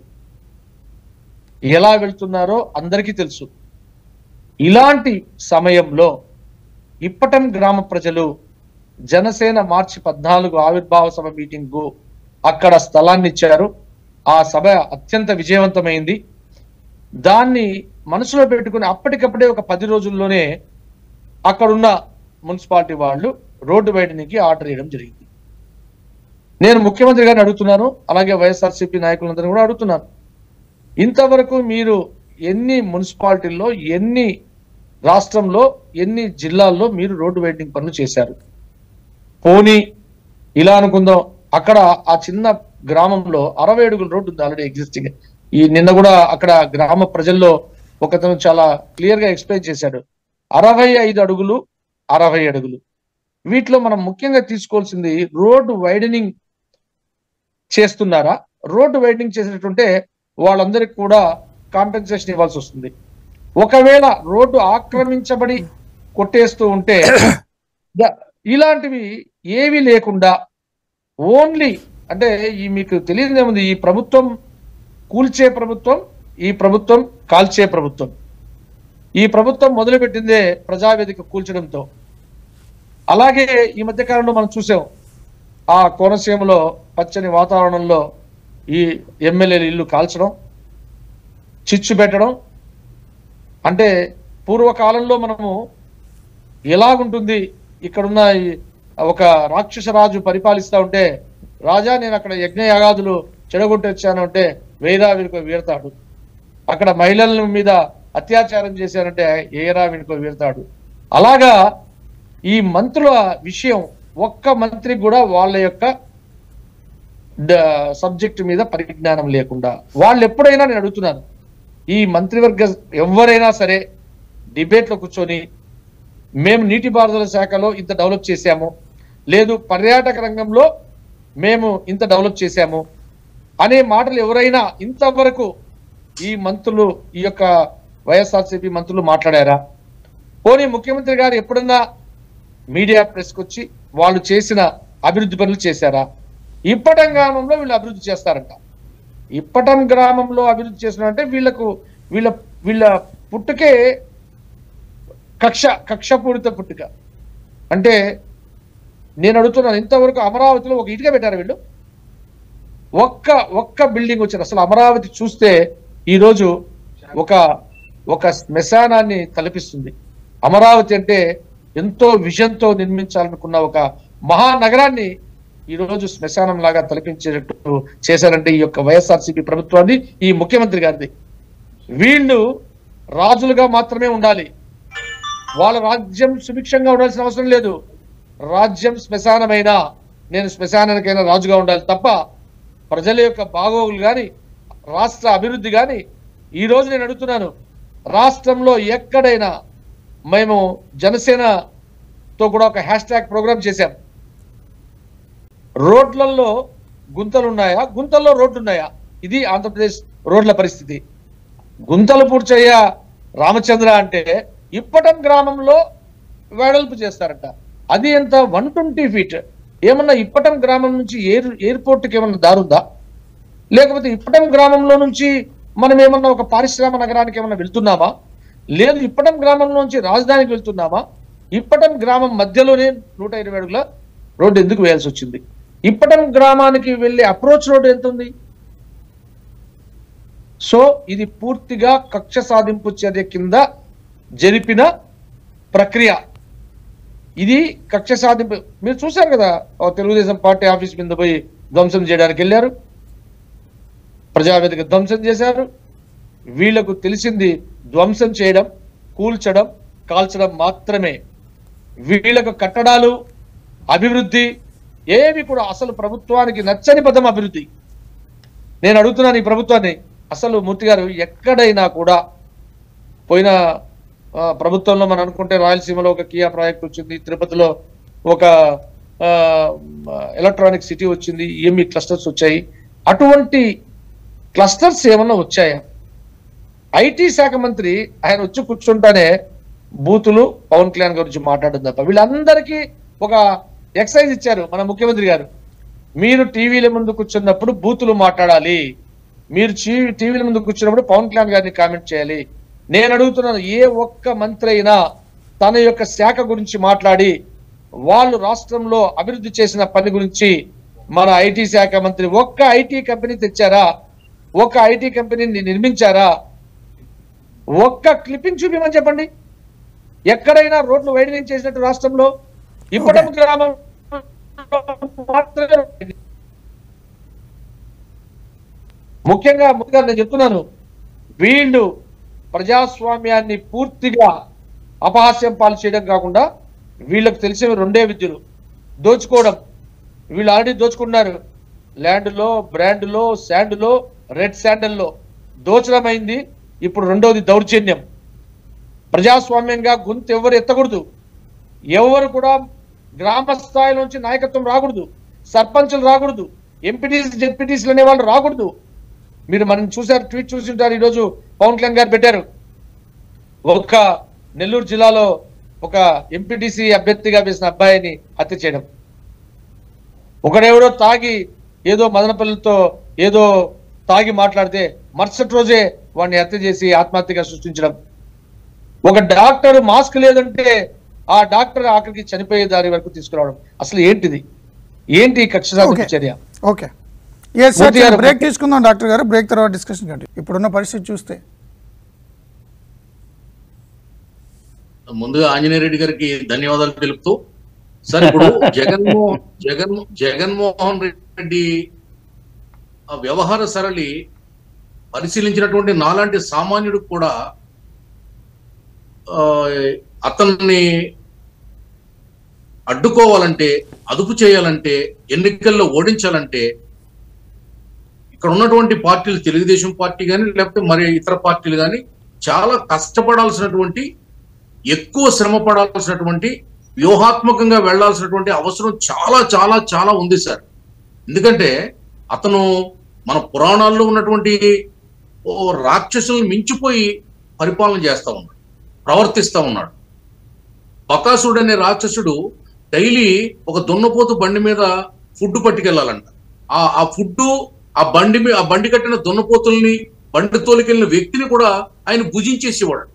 ఎలా వెళ్తున్నారో అందరికీ తెలుసు. ఇలాంటి సమయంలో ఇప్పటం గ్రామ ప్రజలు జనసేన మార్చి 14 ఆవిర్భావ సభ మీటింగ్ అక్కడ స్థలాన్ని ఇచ్చారు. ఆ సభ అత్యంత విజయవంతమైంది. దాన్ని మనసులో పెట్టుకుని అప్పటికప్పుడే ఒక 10 రోజుల్లోనే అక్కడున్న మున్సిపాలిటీ వాళ్ళు రోడ్డు వైడనింగ్కి ఆర్డర్ చేయడం జరిగింది. నేను ముఖ్యమంత్రి గారిని అడుగుతున్నాను, అలాగే వైఎస్ఆర్సీపీ నాయకులందరినీ కూడా అడుగుతున్నాను, ఇంతవరకు మీరు ఎన్ని మున్సిపాలిటీల్లో, ఎన్ని రాష్ట్రంలో, ఎన్ని జిల్లాల్లో మీరు రోడ్డు వైడనింగ్ పనులు చేశారు? పోనీ ఇలా అనుకుందాం, అక్కడ ఆ చిన్న గ్రామంలో 60 అడుగుల రోడ్డు ఉంది ఆల్రెడీ ఎగ్జిస్టింగ్. ఈ నిన్న కూడా అక్కడ గ్రామ ప్రజల్లో ఒకతను చాలా క్లియర్ గా ఎక్స్ప్లెయిన్ చేశాడు, 65 అడుగులు, 60 అడుగులు. వీటిలో మనం ముఖ్యంగా తీసుకోవాల్సింది, రోడ్డు వైడనింగ్ చేస్తున్నారా? రోడ్డు వైడనింగ్ చేసినట్టుంటే వాళ్ళందరికీ కూడా కాంపెన్సేషన్ ఇవ్వాల్సి వస్తుంది. ఒకవేళ రోడ్డు ఆక్రమించబడి కొట్టేస్తూ ఉంటే ఇలాంటివి ఏవి లేకుండా ఓన్లీ, అంటే ఈ మీకు తెలియదేముంది, ఈ ప్రభుత్వం కూల్చే ప్రభుత్వం, ఈ ప్రభుత్వం కాల్చే ప్రభుత్వం. ఈ ప్రభుత్వం మొదలుపెట్టిందే ప్రజావేదిక కూల్చడంతో. అలాగే ఈ మధ్య కాలంలో మనం చూసాం, ఆ కోనసీమలో పచ్చని వాతావరణంలో ఈ ఎమ్మెల్యేలు ఇల్లు కాల్చడం, చిచ్చు పెట్టడం. అంటే పూర్వకాలంలో మనము ఎలాగుంటుంది, ఇక్కడున్న ఒక రాక్షస రాజు పరిపాలిస్తూ ఉంటే, రాజా నేను అక్కడ యజ్ఞయాగాదులు చెడగొట్టి వచ్చాను అంటే వేరా వీరికో వీరతాడు, అక్కడ మహిళల మీద అత్యాచారం చేశానంటే ఏరా వీరికో వీరతాడు. అలాగా ఈ మంత్రుల విషయం ఒక్క మంత్రికి కూడా వాళ్ళ యొక్క సబ్జెక్ట్ మీద పరిజ్ఞానం లేకుండా, వాళ్ళు ఎప్పుడైనా నేను అడుగుతున్నాను, ఈ మంత్రివర్గ ఎవరైనా సరే డిబేట్లో కూర్చొని మేము నీటిపారుదల శాఖలో ఇంత డెవలప్ చేశాము, లేదు పర్యాటక రంగంలో మేము ఇంత డెవలప్ చేశాము అనే మాటలు ఎవరైనా ఇంతవరకు ఈ మంత్రులు, ఈ యొక్క వైఎస్ఆర్సీపీ మంత్రులు మాట్లాడారా? పోనీ ముఖ్యమంత్రి గారు ఎప్పుడన్నా మీడియా ప్రెస్కి వచ్చి వాళ్ళు చేసిన అభివృద్ధి పనులు చేశారా? ఇప్పటం గ్రామంలో వీళ్ళు అభివృద్ధి చేస్తారంట. ఇప్పటం గ్రామంలో అభివృద్ధి చేస్తున్నారంటే వీళ్ళ పుట్టుకే కక్షపూరిత పుట్టుక. అంటే నేను అడుగుతున్నాను, ఇంతవరకు అమరావతిలో ఒక ఇటుక పెట్టారు వీళ్ళు? ఒక్క బిల్డింగ్ వచ్చారు. అసలు అమరావతి చూస్తే ఈరోజు ఒక శ్మశానాన్ని తలపిస్తుంది. అమరావతి అంటే ఎంతో విజన్తో నిర్మించాలనుకున్న ఒక మహానగరాన్ని ఈరోజు శ్మశానం లాగా తలపించేటట్టు చేశారంటే ఈ యొక్క వైఎస్ఆర్సీపీ ప్రభుత్వాన్ని, ఈ ముఖ్యమంత్రి గారిది. వీళ్ళు రాజులుగా మాత్రమే ఉండాలి, వాళ్ళ రాజ్యం సుభిక్షంగా ఉండాల్సిన అవసరం లేదు. రాజ్యం శ్మశానమైనా నేను శ్మశానానికైనా రాజుగా ఉండాలి తప్ప ప్రజల యొక్క బాగోగులు కానీ రాష్ట్ర అభివృద్ధి కానీ. ఈరోజు నేను అడుగుతున్నాను, రాష్ట్రంలో ఎక్కడైనా మేము జనసేనతో కూడా ఒక హ్యాష్-ట్యాగ్ ప్రోగ్రామ్ చేశాం. రోడ్లలో గుంతలు ఉన్నాయా, గుంతల్లో రోడ్లు ఉన్నాయా? ఇది ఆంధ్రప్రదేశ్ రోడ్ల పరిస్థితి. గుంతలు పూడ్చయ్య రామచంద్ర అంటే ఇప్పటం గ్రామంలో వెడల్పు చేస్తారట. అది ఎంత 120 feet. ఏమన్నా ఇప్పటం గ్రామం నుంచి ఎయిర్పోర్ట్కి ఏమన్నా దారుందా? లేకపోతే ఇప్పటం గ్రామంలో నుంచి మనం ఏమన్నా ఒక పారిశ్రామిక నగరానికి ఏమన్నా వెళ్తున్నామా? లేదు ఇప్పటం గ్రామం నుంచి రాజధానికి వెళ్తున్నామా? ఇప్పటం గ్రామం మధ్యలోనే 120 అడుగుల రోడ్డు ఎందుకు వేయాల్సి వచ్చింది? ఇప్పటం గ్రామానికి వెళ్ళే అప్రోచ్ రోడ్డు ఎంత ఉంది? సో ఇది పూర్తిగా కక్ష సాధింపు చర్య కింద జరిపిన ప్రక్రియ. ఇది కక్ష సాధింపు. మీరు చూశారు కదా, తెలుగుదేశం పార్టీ ఆఫీస్ మీద పోయి ధ్వంసం చేయడానికి వెళ్ళారు, ప్రజావేదిక ధ్వంసం చేశారు. వీళ్లకు తెలిసింది ధ్వంసం చేయడం, కూల్చడం, కాల్చడం మాత్రమే. వీళ్లకు కట్టడాలు, అభివృద్ధి ఏవి కూడా అసలు ప్రభుత్వానికి నచ్చని పదం అభివృద్ధి. నేను అడుగుతున్నాను ఈ ప్రభుత్వాన్ని, అసలు మూర్తి గారు ఎక్కడైనా కూడా పోయిన ప్రభుత్వంలో మనం అనుకుంటే రాయలసీమలో ఒక కియా ప్రాజెక్ట్ వచ్చింది, తిరుపతిలో ఒక ఎలక్ట్రానిక్ సిటీ వచ్చింది, ఏమి క్లస్టర్స్ వచ్చాయి. అటువంటి క్లస్టర్స్ ఏమన్నా వచ్చాయా? ఐటీ శాఖ మంత్రి ఆయన వచ్చి కూర్చుంటానే బూతులు పవన్ కళ్యాణ్ గురించి మాట్లాడడం తప్ప వీళ్ళందరికీ ఒక ఎక్సైజ్ ఇచ్చారు మన ముఖ్యమంత్రి గారు. మీరు టీవీల ముందు కూర్చున్నప్పుడు బూతులు మాట్లాడాలి, మీరు టీవీల ముందు కూర్చున్నప్పుడు పవన్ కళ్యాణ్ గారిని కామెంట్ చేయాలి. నేను అడుగుతున్నాను, ఏ ఒక్క మంత్రి అయినా తన యొక్క శాఖ గురించి మాట్లాడి వాళ్ళు రాష్ట్రంలో అభివృద్ధి చేసిన పని గురించి మన ఐటీ శాఖ మంత్రి ఒక్క ఐటీ కంపెనీ తెచ్చారా? ఒక్క ఐటీ కంపెనీని నిర్మించారా? ఒక్క క్లిప్పింగ్ చూపించమని చెప్పండి. ఎక్కడైనా రోడ్లు వైడనింగ్ చేసినట్టు రాష్ట్రంలో ఇప్పటికీ గ్రామం ముఖ్యంగా నేను చెప్తున్నాను, వీళ్ళు ప్రజాస్వామ్యాన్ని పూర్తిగా అపహాస్యం పాలు చేయడం కాకుండా వీళ్ళకు తెలిసిన రెండే విద్యలు: దోచుకోవడం. వీళ్ళు ఆల్రెడీ దోచుకున్నారు. ల్యాండ్లో, బ్రాండ్లో, శాండ్లో, రెడ్ శాండల్లో దోచడం అయింది. ఇప్పుడు రెండవది దౌర్జన్యం. ప్రజాస్వామ్యంగా గొంతు ఎవరు ఎత్తకూడదు, ఎవరు కూడా గ్రామ స్థాయి నుంచి నాయకత్వం రాకూడదు, సర్పంచులు రాకూడదు, ఎంపీటీసీ జెడ్పీటీసీలు అనే వాళ్ళు రాకూడదు. మీరు మనం చూసారు, ట్వీట్ చూసింటారు, ఈరోజు పవన్ కళ్యాణ్ గారు పెట్టారు, ఒక నెల్లూరు జిల్లాలో ఒక ఎంపీటీసీ అభ్యర్థిగా వేసిన అబ్బాయిని హత్య చేయడం. ఒకడెవడో తాగి ఏదో మదనపల్లితో ఏదో తాగి మాట్లాడితే మరుసటి రోజే వాడిని హత్య చేసి ఆత్మహత్యగా సృష్టించడం. ఒక డాక్టర్ మాస్క్ లేదంటే ఆ డాక్టర్ ఆఖరికి చనిపోయే దారి వరకు తీసుకురావడం అసలు ఏంటిది? ఏంటి ఈ కక్ష సాధింపు చర్య? ఓకే, బ్రేక్ తీసుకుందాం డాక్టర్ గారు. బ్రేక్ తర్వాత డిస్కషన్ కంటే ఇప్పుడున్న పరిస్థితి చూస్తే ముందుగా ఆంజనేయ రెడ్డి గారికి ధన్యవాదాలు తెలుపుతూ, సార్ ఇప్పుడు జగన్మోహన్ రెడ్డి ఆ వ్యవహార సరళి పరిశీలించినటువంటి నాలాంటి సామాన్యుడు కూడా అతన్ని అడ్డుకోవాలంటే, అదుపు చేయాలంటే, ఎన్నికల్లో ఓడించాలంటే ఇక్కడ ఉన్నటువంటి పార్టీలు, తెలుగుదేశం పార్టీ కానీ లేకపోతే మరి ఇతర పార్టీలు కానీ చాలా కష్టపడాల్సినటువంటి, ఎక్కువ శ్రమ పడాల్సినటువంటి, వ్యూహాత్మకంగా వెళ్లాల్సినటువంటి అవసరం చాలా చాలా చాలా ఉంది సార్. ఎందుకంటే అతను మన పురాణాల్లో ఉన్నటువంటి రాక్షసులను మించిపోయి పరిపాలన చేస్తా ఉన్నాడు, ప్రవర్తిస్తా ఉన్నాడు. బకాసుడు అనే రాక్షసుడు డైలీ ఒక దున్నపోతు బండి మీద ఫుడ్ పట్టుకెళ్లాలంట. ఆ ఫుడ్ ఆ బండి కట్టిన దున్నపోతుల్ని, బండి తోలికెళ్ళిన వ్యక్తిని కూడా ఆయన భుజించేసేవాడు.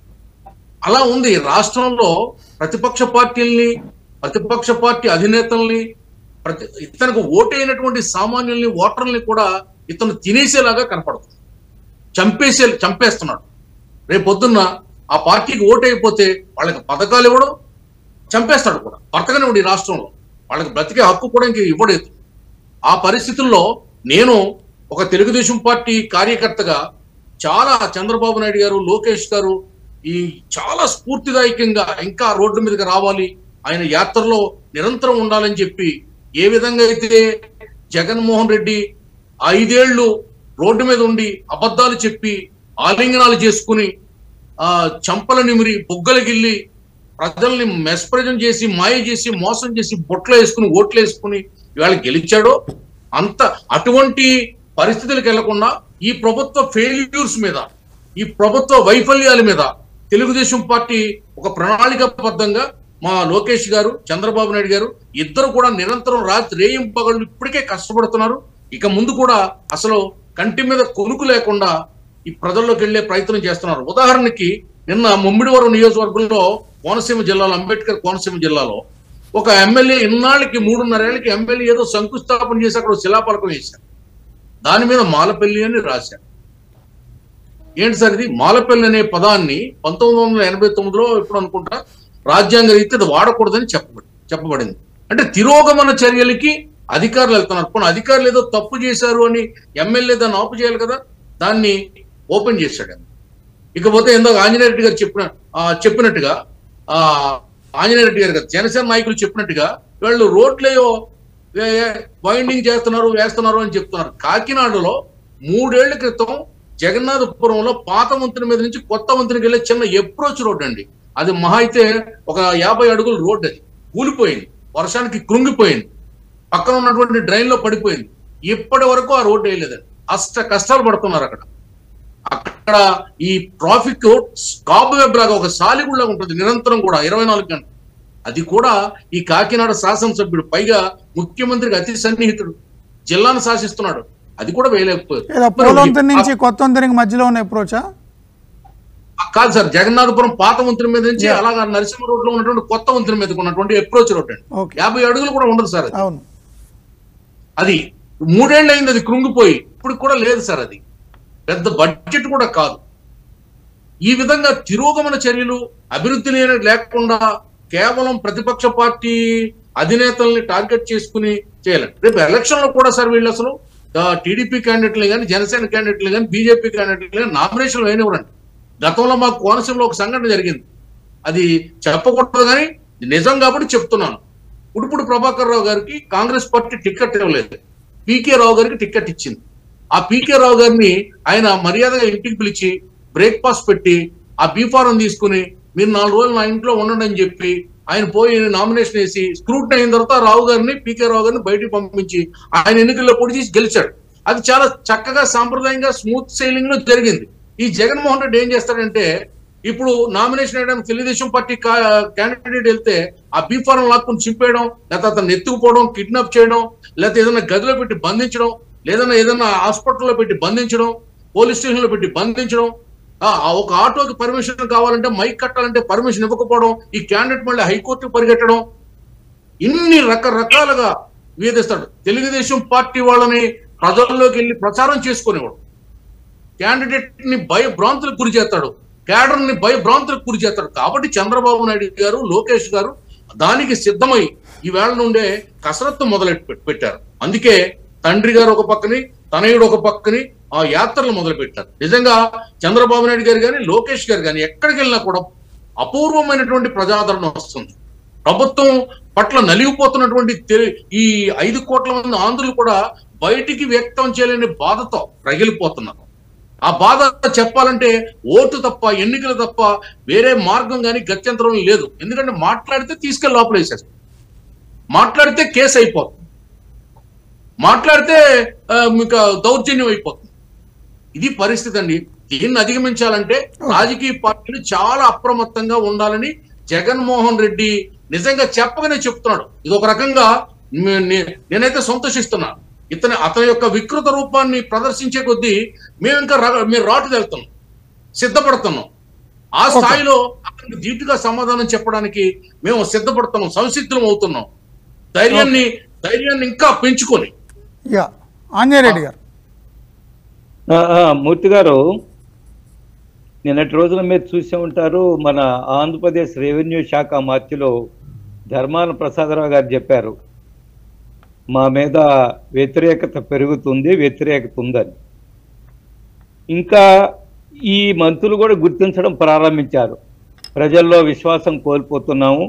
అలా ఉంది రాష్ట్రంలో ప్రతిపక్ష పార్టీల్ని, ప్రతిపక్ష పార్టీ అధినేతల్ని, ఇతనికి ఓటైనటువంటి సామాన్యుల్ని, ఓటర్లని కూడా ఇతను తినేసేలాగా కనపడుతుంది. చంపేస్తున్నాడు. రేపు పొద్దున్న ఆ పార్టీకి ఓటైపోతే వాళ్ళకి పథకాలు ఇవ్వడం, చంపేస్తాడు కూడా. బ్రతకనే ఉండి రాష్ట్రంలో వాళ్ళకి బ్రతికే హక్కు కూడా ఇంక ఇవ్వలేదు. ఆ పరిస్థితుల్లో నేను ఒక తెలుగుదేశం పార్టీ కార్యకర్తగా చాలా చంద్రబాబు నాయుడు గారు, లోకేష్ గారు ఈ చాలా స్ఫూర్తిదాయకంగా ఇంకా రోడ్డు మీదకి రావాలి, ఆయన యాత్రలో నిరంతరం ఉండాలని చెప్పి, ఏ విధంగా అయితే జగన్మోహన్ రెడ్డి 5 ఏళ్లు రోడ్డు మీద ఉండి అబద్ధాలు చెప్పి ఆలింగనాలు చేసుకుని చంపల నిమిరి బొగ్గలు గిల్లి ప్రజల్ని మెస్ప్రజం చేసి, మాయ చేసి, మోసం చేసి, బొట్లు వేసుకుని, ఓట్లు వేసుకుని ఇవాళ గెలిచాడో అటువంటి పరిస్థితులకు వెళ్లకుండా ఈ ప్రభుత్వ ఫెయిల్యూర్స్ మీద, ఈ ప్రభుత్వ వైఫల్యాల మీద తెలుగుదేశం పార్టీ ఒక ప్రణాళికాబద్ధంగా మా లోకేష్ గారు, చంద్రబాబు నాయుడు గారు ఇద్దరు కూడా నిరంతరం రేయింపగళ్ళు ఇప్పటికే కష్టపడుతున్నారు. ఇక ముందు కూడా అసలు కంటి మీద కొనుకు లేకుండా ఈ ప్రజల్లోకి వెళ్లే ప్రయత్నం చేస్తున్నారు. ఉదాహరణకి నిన్న ముమ్మిడివరం నియోజకవర్గంలో కోనసీమ జిల్లాలో, అంబేద్కర్ కోనసీమ జిల్లాలో ఒక ఎమ్మెల్యే ఇన్నాళ్ళకి 3.5 ఏళ్ళకి ఎమ్మెల్యే ఏదో శంకుస్థాపన చేసి అక్కడ శిలాఫలకం వేశారు. దాని మీద మాలపల్లి అని రాశారు. ఏంటి సార్ ఇది? మాలపల్లి అనే పదాన్ని 1989లో ఇప్పుడు అనుకుంటా రాజ్యాంగ రీతి అది వాడకూడదని చెప్పబడింది. అంటే తిరోగమన చర్యలకి అధికారులు వెళ్తున్నారు. కొన్ని అధికారులు ఏదో తప్పు చేశారు అని ఎమ్మెల్యే దాన్ని ఆపు చేయాలి కదా, దాన్ని ఓపెన్ చేశాడు. ఇకపోతే ఇందాక ఆంజనేయ రెడ్డి గారు చెప్పినట్టుగా ఆంజనేయ రెడ్డి గారు కదా జనసేన నాయకులు చెప్పినట్టుగా వాళ్ళు రోడ్లేయో వైండింగ్ వేస్తున్నారు అని చెప్తున్నారు. కాకినాడలో 3 ఏళ్ల క్రితం జగన్నాథపురంలో పాత వంతెన మీద నుంచి కొత్త వంతెనకి వెళ్ళే చిన్న అప్రోచ్ రోడ్ అండి. అది మహా అయితే ఒక 50 అడుగుల రోడ్. అది కూలిపోయింది, వర్షానికి కృంగిపోయింది, పక్కన ఉన్నటువంటి డ్రైన్ లో పడిపోయింది. ఇప్పటి వరకు ఆ రోడ్డు వేయలేదండి. కష్టాలు పడుతున్నారు అక్కడ ఈ ట్రాఫిక్ స్కాబ్ వెబ్ లాగా ఒక సాలిగుళ్ళగా ఉంటుంది నిరంతరం కూడా 24 గంటలు. అది కూడా ఈ కాకినాడ శాసనసభ్యుడు, పైగా ముఖ్యమంత్రికి అతి సన్నిహితుడు, జిల్లాను శాసిస్తున్నాడు, అది కూడా వేయలేకపోయారు. కొత్త వంతెనకి మధ్యలో ఉన్న అప్రోచా కాదు సార్, జగన్నాథపురం పాత వంతెన మీద నుంచి అలాగా నరసింహ రోడ్ లో ఉన్నటువంటి కొత్త వంతెన మీద ఉన్నటువంటి అప్రోచ్ రోడ్ అండి. 50 అడుగులు కూడా ఉండదు సార్. అది 3 ఏళ్ళు అయింది, అది కృంగిపోయి ఇప్పుడు కూడా లేదు సార్. అది పెద్ద బడ్జెట్ కూడా కాదు. ఈ విధంగా తిరోగమన చర్యలు, అభివృద్ధి లేకుండా కేవలం ప్రతిపక్ష పార్టీ అధినేతల్ని టార్గెట్ చేసుకుని చేయాలి. రేపు ఎలక్షన్ లో కూడా సార్ వీళ్ళు అసలు టీడీపీ క్యాండిడేట్లు కానీ, జనసేన క్యాండిడేట్లు కానీ, బీజేపీ క్యాండిడేట్లు కానీ నామినేషన్లు వేయనివ్వరండి. గతంలో మాకు కోనసీమలో ఒక సంఘటన జరిగింది, అది చెప్పకూడదు కానీ నిజం కాబట్టి చెప్తున్నాను. ఉడుపుడు ప్రభాకర్ రావు గారికి కాంగ్రెస్ పార్టీ టికెట్ ఇవ్వలేదు, పీకే రావు గారికి టికెట్ ఇచ్చింది. ఆ పీకే రావు గారిని ఆయన మర్యాదగా ఇంటికి పిలిచి బ్రేక్ఫాస్ట్ పెట్టి ఆ బీఫారం తీసుకుని మీరు 4 రోజులు నా ఇంట్లో ఉండండి అని చెప్పి ఆయన పోయి నామినేషన్ వేసి స్క్రూటినీ అయిన తర్వాత రావు గారిని, పీకే రావు గారిని బయటికి పంపించి ఆయన ఎన్నికల్లో పోటీ చేసి గెలిచాడు. అది చాలా చక్కగా సాంప్రదాయంగా స్మూత్ సెయిలింగ్ లో జరిగింది. ఈ జగన్మోహన్ రెడ్డి ఏం చేస్తాడంటే, ఇప్పుడు నామినేషన్ వేయడానికి తెలుగుదేశం పార్టీ క్యాండిడేట్ వెళ్తే ఆ బీఫారం లాక్కుని చింపేయడం, లేకపోతే అతను ఎత్తుకుపోవడం, కిడ్నాప్ చేయడం, లేకపోతే ఏదైనా గదిలో పెట్టి బంధించడం, ఏదైనా హాస్పిటల్లో పెట్టి బంధించడం, పోలీస్ స్టేషన్ లో పెట్టి బంధించడం, ఒక ఆటోకి పర్మిషన్ కావాలంటే మైక్ కట్టాలంటే పర్మిషన్ ఇవ్వకపోవడం, ఈ క్యాండిడేట్ మళ్ళీ హైకోర్టుకు పరిగెట్టడం, ఇన్ని రకరకాలుగా వేధిస్తాడు. తెలుగుదేశం పార్టీ వాళ్ళని ప్రజల్లోకి వెళ్ళి ప్రచారం చేసుకునేవాడు, క్యాండిడేట్ ని భయభ్రాంతులకు గురి చేస్తాడు, క్యాడర్ ని భయభ్రాంతులకు గురి చేస్తాడు. కాబట్టి చంద్రబాబు నాయుడు గారు, లోకేష్ గారు దానికి సిద్ధమై ఈవేళ నుండే కసరత్తు మొదలెట్టి పెట్టారు. అందుకే తండ్రి గారు ఒక పక్కని, తనయుడు ఒక పక్కని ఆ యాత్రలు మొదలు పెట్టారు. నిజంగా చంద్రబాబు నాయుడు గారు కానీ, లోకేష్ గారు కానీ ఎక్కడికి వెళ్ళినా కూడా అపూర్వమైనటువంటి ప్రజాదరణ వస్తుంది. ప్రభుత్వం పట్ల నలిగిపోతున్నటువంటి ఈ 5 కోట్ల మంది ఆంధ్రులు కూడా బయటికి వ్యక్తం చేయలేని బాధతో రగిలిపోతున్నారు. ఆ బాధ చెప్పాలంటే ఓటు తప్ప, ఎన్నికలు తప్ప వేరే మార్గం కానీ గత్యంతరం లేదు. ఎందుకంటే మాట్లాడితే తీసుకెళ్లి లోపల వేసేస్తారు, మాట్లాడితే కేసు అయిపోతుంది, మాట్లాడితే మీకు దౌర్జన్యం అయిపోతుంది. ఇది పరిస్థితి అండి. దీన్ని అధిగమించాలంటే రాజకీయ పార్టీలు చాలా అప్రమత్తంగా ఉండాలని జగన్మోహన్ రెడ్డి నిజంగా చెప్పగానే చెప్తున్నాడు. ఇది ఒక రకంగా నేనైతే సంతోషిస్తున్నాను. అతని యొక్క వికృత రూపాన్ని ప్రదర్శించే కొద్దీ మేము రాటు వెళ్తున్నాం, సిద్ధపడుతున్నాం. ఆ స్థాయిలో అతనికి ధీటుగా సమాధానం చెప్పడానికి మేము సిద్ధపడుతున్నాం, సంసిద్ధం అవుతున్నాం. ధైర్యాన్ని ఇంకా పెంచుకొని. ఆంజనేయుడు గారు, మూర్తి గారు, నిన్నటి రోజున మీరు చూసే ఉంటారు, మన ఆంధ్రప్రదేశ్ రెవెన్యూ శాఖ మంత్రిలో ధర్మాన ప్రసాదరావు గారు చెప్పారు, మా మీద వ్యతిరేకత పెరుగుతుంది, వ్యతిరేకత ఉందని. ఇంకా ఈ మంత్రులు కూడా గుర్తించడం ప్రారంభించారు. ప్రజల్లో విశ్వాసం కోల్పోతున్నాము,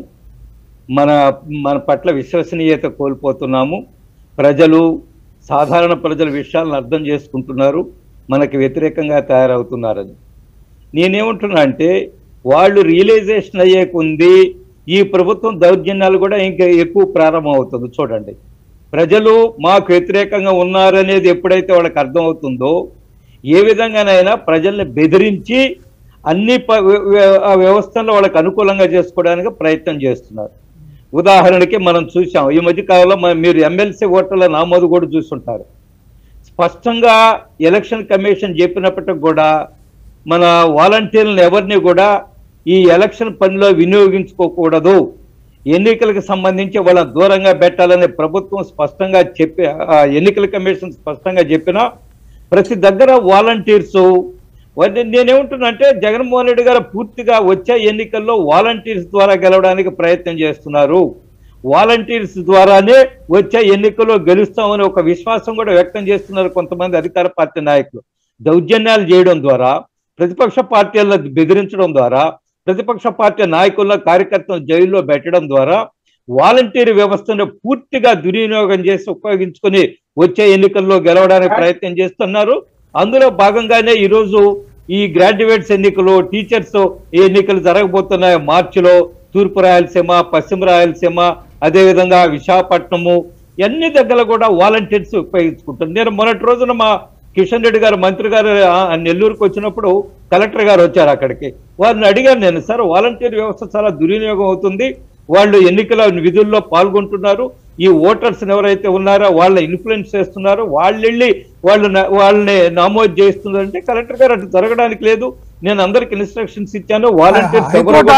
మన పట్ల విశ్వసనీయత కోల్పోతున్నాము, ప్రజలు, సాధారణ ప్రజల విషయాలను అర్థం చేసుకుంటున్నారు, మనకి వ్యతిరేకంగా తయారవుతున్నారని. నేనేమంటున్నా అంటే, వాళ్ళు రియలైజేషన్ అయ్యే కొంది ఈ ప్రభుత్వం దౌర్జన్యాలు కూడా ఇంకా ఎక్కువ ప్రారంభం అవుతుంది. చూడండి, ప్రజలు మాకు వ్యతిరేకంగా ఉన్నారనేది ఎప్పుడైతే వాళ్ళకి అర్థమవుతుందో, ఏ విధంగానైనా ప్రజల్ని బెదిరించి అన్ని వ్యవస్థల్లో వాళ్ళకి అనుకూలంగా చేసుకోవడానికి ప్రయత్నం చేస్తున్నారు. ఉదాహరణకి మనం చూసాం, ఈ మధ్య కాలంలో మీరు ఎమ్మెల్సీ ఓటర్ల నమోదు కూడా చూస్తుంటారు. స్పష్టంగా ఎలక్షన్ కమిషన్ చెప్పినప్పటికి కూడా మన వాలంటీర్లను ఎవరిని కూడా ఈ ఎలక్షన్ పనిలో వినియోగించుకోకూడదు, ఎన్నికలకు సంబంధించి వాళ్ళ దూరంగా పెట్టాలని ప్రభుత్వం స్పష్టంగా చెప్పి, ఎన్నికల కమిషన్ స్పష్టంగా చెప్పినా ప్రతి దగ్గర వాలంటీర్స్, నేనేమంటున్నా అంటే జగన్మోహన్ రెడ్డి గారు పూర్తిగా వచ్చే ఎన్నికల్లో వాలంటీర్స్ ద్వారా గెలవడానికి ప్రయత్నం చేస్తున్నారు. వాలంటీర్స్ ద్వారానే వచ్చే ఎన్నికల్లో గెలుస్తామని ఒక విశ్వాసం కూడా వ్యక్తం చేస్తున్నారు కొంతమంది అధికార పార్టీ నాయకులు. దౌర్జన్యాలు చేయడం ద్వారా, ప్రతిపక్ష పార్టీలను బెదిరించడం ద్వారా, ప్రతిపక్ష పార్టీ నాయకుల కార్యకర్తలను జైల్లో పెట్టడం ద్వారా వాలంటీర్ వ్యవస్థను పూర్తిగా దుర్వినియోగం చేసి ఉపయోగించుకొని వచ్చే ఎన్నికల్లో గెలవడానికి ప్రయత్నం చేస్తున్నారు. అందులో భాగంగానే ఈరోజు ఈ గ్రాడ్యుయేట్స్ ఎన్నికలు, టీచర్స్ ఎన్నికలు జరగబోతున్నాయి మార్చిలో. తూర్పు రాయలసీమ, పశ్చిమ రాయలసీమ, అదేవిధంగా విశాఖపట్నము, అన్ని దగ్గర కూడా వాలంటీర్స్ ఉపయోగించుకుంటారు. నేను మొన్నటి రోజున మా కిషన్ రెడ్డి గారు, మంత్రి గారు నెల్లూరుకు వచ్చినప్పుడు కలెక్టర్ గారు వచ్చారు అక్కడికి. వారిని అడిగాను నేను, సార్ వాలంటీర్ వ్యవస్థ చాలా దుర్వినియోగం అవుతుంది, వాళ్ళు ఎన్నికల విధుల్లో పాల్గొంటున్నారు, ఈ ఓటర్స్ ఎవరైతే ఉన్నారో వాళ్ళ ఇన్ఫ్లుయెన్స్ చేస్తున్నారు, వాళ్ళని నమోదు చేస్తున్నారంటే కలెక్టర్ గారు అటు జరగడానికి లేదు, నేను అందరికి ఇన్స్ట్రక్షన్స్ ఇచ్చాను, వాలంటీర్స్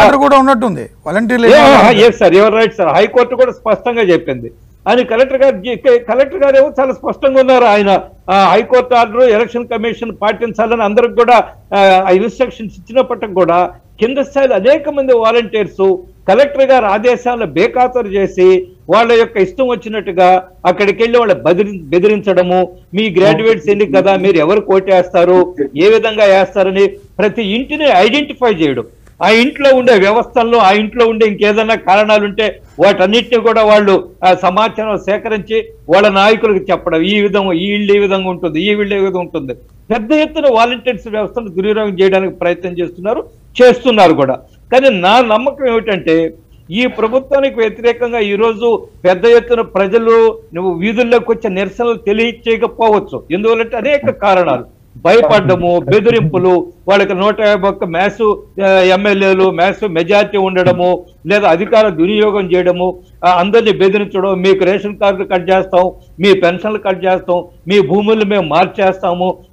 సార్ ఎవరు రైట్ సార్, హైకోర్టు కూడా స్పష్టంగా చెప్పింది అని కలెక్టర్ గారు ఏమో చాలా స్పష్టంగా ఉన్నారు. ఆయన హైకోర్టు ఆర్డర్, ఎలక్షన్ కమిషన్ పాటించాలని అందరికి కూడా ఇన్స్ట్రక్షన్స్ ఇచ్చినప్పటికి కూడా కింద స్థాయిలో అనేక మంది వాలంటీర్స్ కలెక్టర్ గారు ఆదేశాలను బేఖాతరు చేసి వాళ్ళ యొక్క ఇష్టం వచ్చినట్టుగా అక్కడికి వెళ్ళి వాళ్ళ బెదిరించడము, మీ గ్రాడ్యుయేట్స్ ఎన్నిక కదా, మీరు ఎవరు కోటేస్తారు, ఏ విధంగా వేస్తారని ప్రతి ఇంటిని ఐడెంటిఫై చేయడం, ఆ ఇంట్లో ఉండే వ్యవస్థల్లో, ఆ ఇంట్లో ఉండే ఇంకేదైనా కారణాలుంటే వాటన్నిటిని కూడా వాళ్ళు సమాచారం సేకరించి వాళ్ళ నాయకులకు చెప్పడం, ఈ విధంగా ఈ ఇల్లు ఈ విధంగా ఉంటుంది, ఈ ఇల్లు ఈ విధంగా ఉంటుంది. పెద్ద ఎత్తున వాలంటీర్స్ వ్యవస్థను దుర్వినియోగం చేయడానికి ప్రయత్నం చేస్తున్నారు కూడా. కానీ నా నమ్మకం ఏమిటంటే, ఈ ప్రభుత్వానికి వ్యతిరేకంగా ఈరోజు పెద్ద ఎత్తున ప్రజలు వీధుల్లోకి వచ్చే నిరసనలు తెలియచేయకపోవచ్చు. ఎందువల్లంటే అనేక కారణాలు, భయపడ్డము, బెదిరింపులు, వాళ్ళకి 151 మ్యాథ్స్ ఎమ్మెల్యేలు, మ్యాథ్స్ మెజారిటీ ఉండడము, లేదా అధికార దుర్వినియోగం చేయడము, అందరినీ బెదిరించడం, మీకు రేషన్ కార్డులు కట్ చేస్తాం, మీ పెన్షన్లు కట్ చేస్తాం, మీ భూములు మేము మార్చేస్తాము,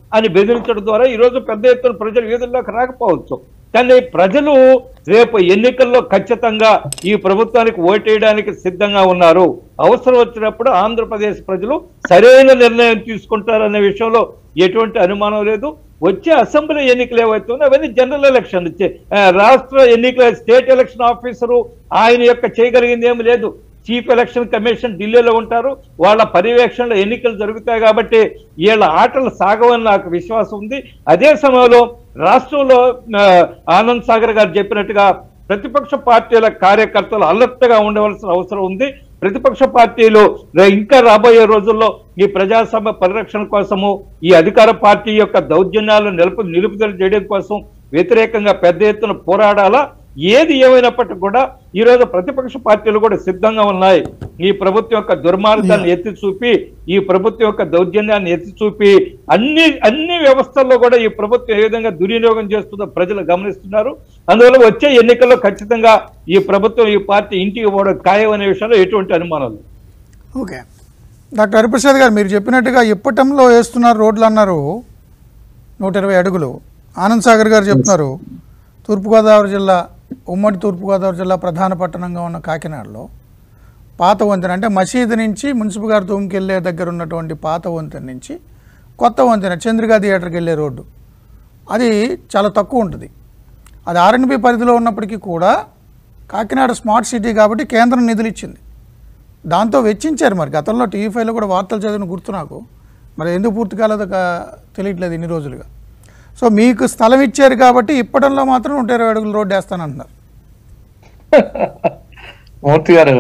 అని బెదిరించడం ద్వారా ఈరోజు పెద్ద ఎత్తున ప్రజలు వీధుల్లోకి రాకపోవచ్చు. కానీ ప్రజలు రేపు ఎన్నికల్లో ఖచ్చితంగా ఈ ప్రభుత్వానికి ఓటేయడానికి సిద్ధంగా ఉన్నారు. అవసరం వచ్చినప్పుడు ఆంధ్రప్రదేశ్ ప్రజలు సరైన నిర్ణయం తీసుకుంటారనే విషయంలో ఎటువంటి అనుమానం లేదు. వచ్చే అసెంబ్లీ ఎన్నికలు ఏవైతే ఉన్నాయో అవన్నీ జనరల్ ఎలక్షన్, రాష్ట్ర ఎన్నికల స్టేట్ ఎలక్షన్ ఆఫీసరు ఆయన యొక్క చేయగలిగింది ఏమి లేదు. చీఫ్ ఎలక్షన్ కమిషన్ ఢిల్లీలో ఉంటారు, వాళ్ళ పర్యవేక్షణలో ఎన్నికలు జరుగుతాయి. కాబట్టి వీళ్ళ ఆటలు సాగవని నాకు విశ్వాసం ఉంది. అదే సమయంలో రాష్ట్రంలో ఆనంద్ సాగర్ గారు చెప్పినట్టుగా ప్రతిపక్ష పార్టీల కార్యకర్తలు అలర్ట్ గా ఉండవలసిన అవసరం ఉంది. ప్రతిపక్ష పార్టీలు ఇంకా రాబోయే రోజుల్లో ఈ ప్రజాస్వామ్య పరిరక్షణ కోసము, ఈ అధికార పార్టీ యొక్క దౌర్జన్యాలను నిలుపుదల చేయడం కోసం వ్యతిరేకంగా పెద్ద ఎత్తున పోరాడాలా. ఏది ఏమైనప్పటికీ కూడా ఈరోజు ప్రతిపక్ష పార్టీలు కూడా సిద్ధంగా ఉన్నాయి. ఈ ప్రభుత్వం యొక్క దుర్మార్గాన్ని ఎత్తి చూపి, ఈ ప్రభుత్వం యొక్క దౌర్జన్యాన్ని ఎత్తి చూపి అన్ని వ్యవస్థల్లో కూడా ఈ ప్రభుత్వం ఏ విధంగా దుర్వినియోగం చేస్తుందో ప్రజలు గమనిస్తున్నారు. అందువల్ల వచ్చే ఎన్నికల్లో ఖచ్చితంగా ఈ ప్రభుత్వం, ఈ పార్టీ ఇంటికి పోవడం ఖాయం అనే విషయంలో ఎటువంటి అనుమానం లేదు. ఓకే డాక్టర్ హరిప్రసాద్ గారు, మీరు చెప్పినట్టుగా ఇప్పటంలో వేస్తున్నారు రోడ్లు అన్నారు 120 అడుగులు. ఆనంద్ సాగర్ గారు చెప్తున్నారు తూర్పుగోదావరి జిల్లా, ఉమ్మడి తూర్పుగోదావరి జిల్లా ప్రధాన పట్టణంగా ఉన్న కాకినాడలో పాత వంతెన, అంటే మసీదు నుంచి మున్సిపల్ గారి తూముకి వెళ్ళే దగ్గర ఉన్నటువంటి పాత వంతెన నుంచి కొత్త వంతెన చంద్రికా థియేటర్కి వెళ్ళే రోడ్డు, అది చాలా తక్కువ ఉంటుంది. అది ఆర్ఎన్బి పరిధిలో ఉన్నప్పటికీ కూడా కాకినాడ స్మార్ట్ సిటీ కాబట్టి కేంద్రం నిధులు ఇచ్చింది, దాంతో వెచ్చించారు. మరి గతంలో TV5లో కూడా వార్తలు చదివిన గుర్తు నాకు, మరి ఎందుకు పూర్తి కాలేదో తెలియట్లేదు ఇన్ని రోజులుగా. సో మీకు స్థలం ఇచ్చారు కాబట్టి ఇప్పటిలో మాత్రం 120 అడుగులు రోడ్డు వేస్తానంటున్నారు. మూర్తి గారు,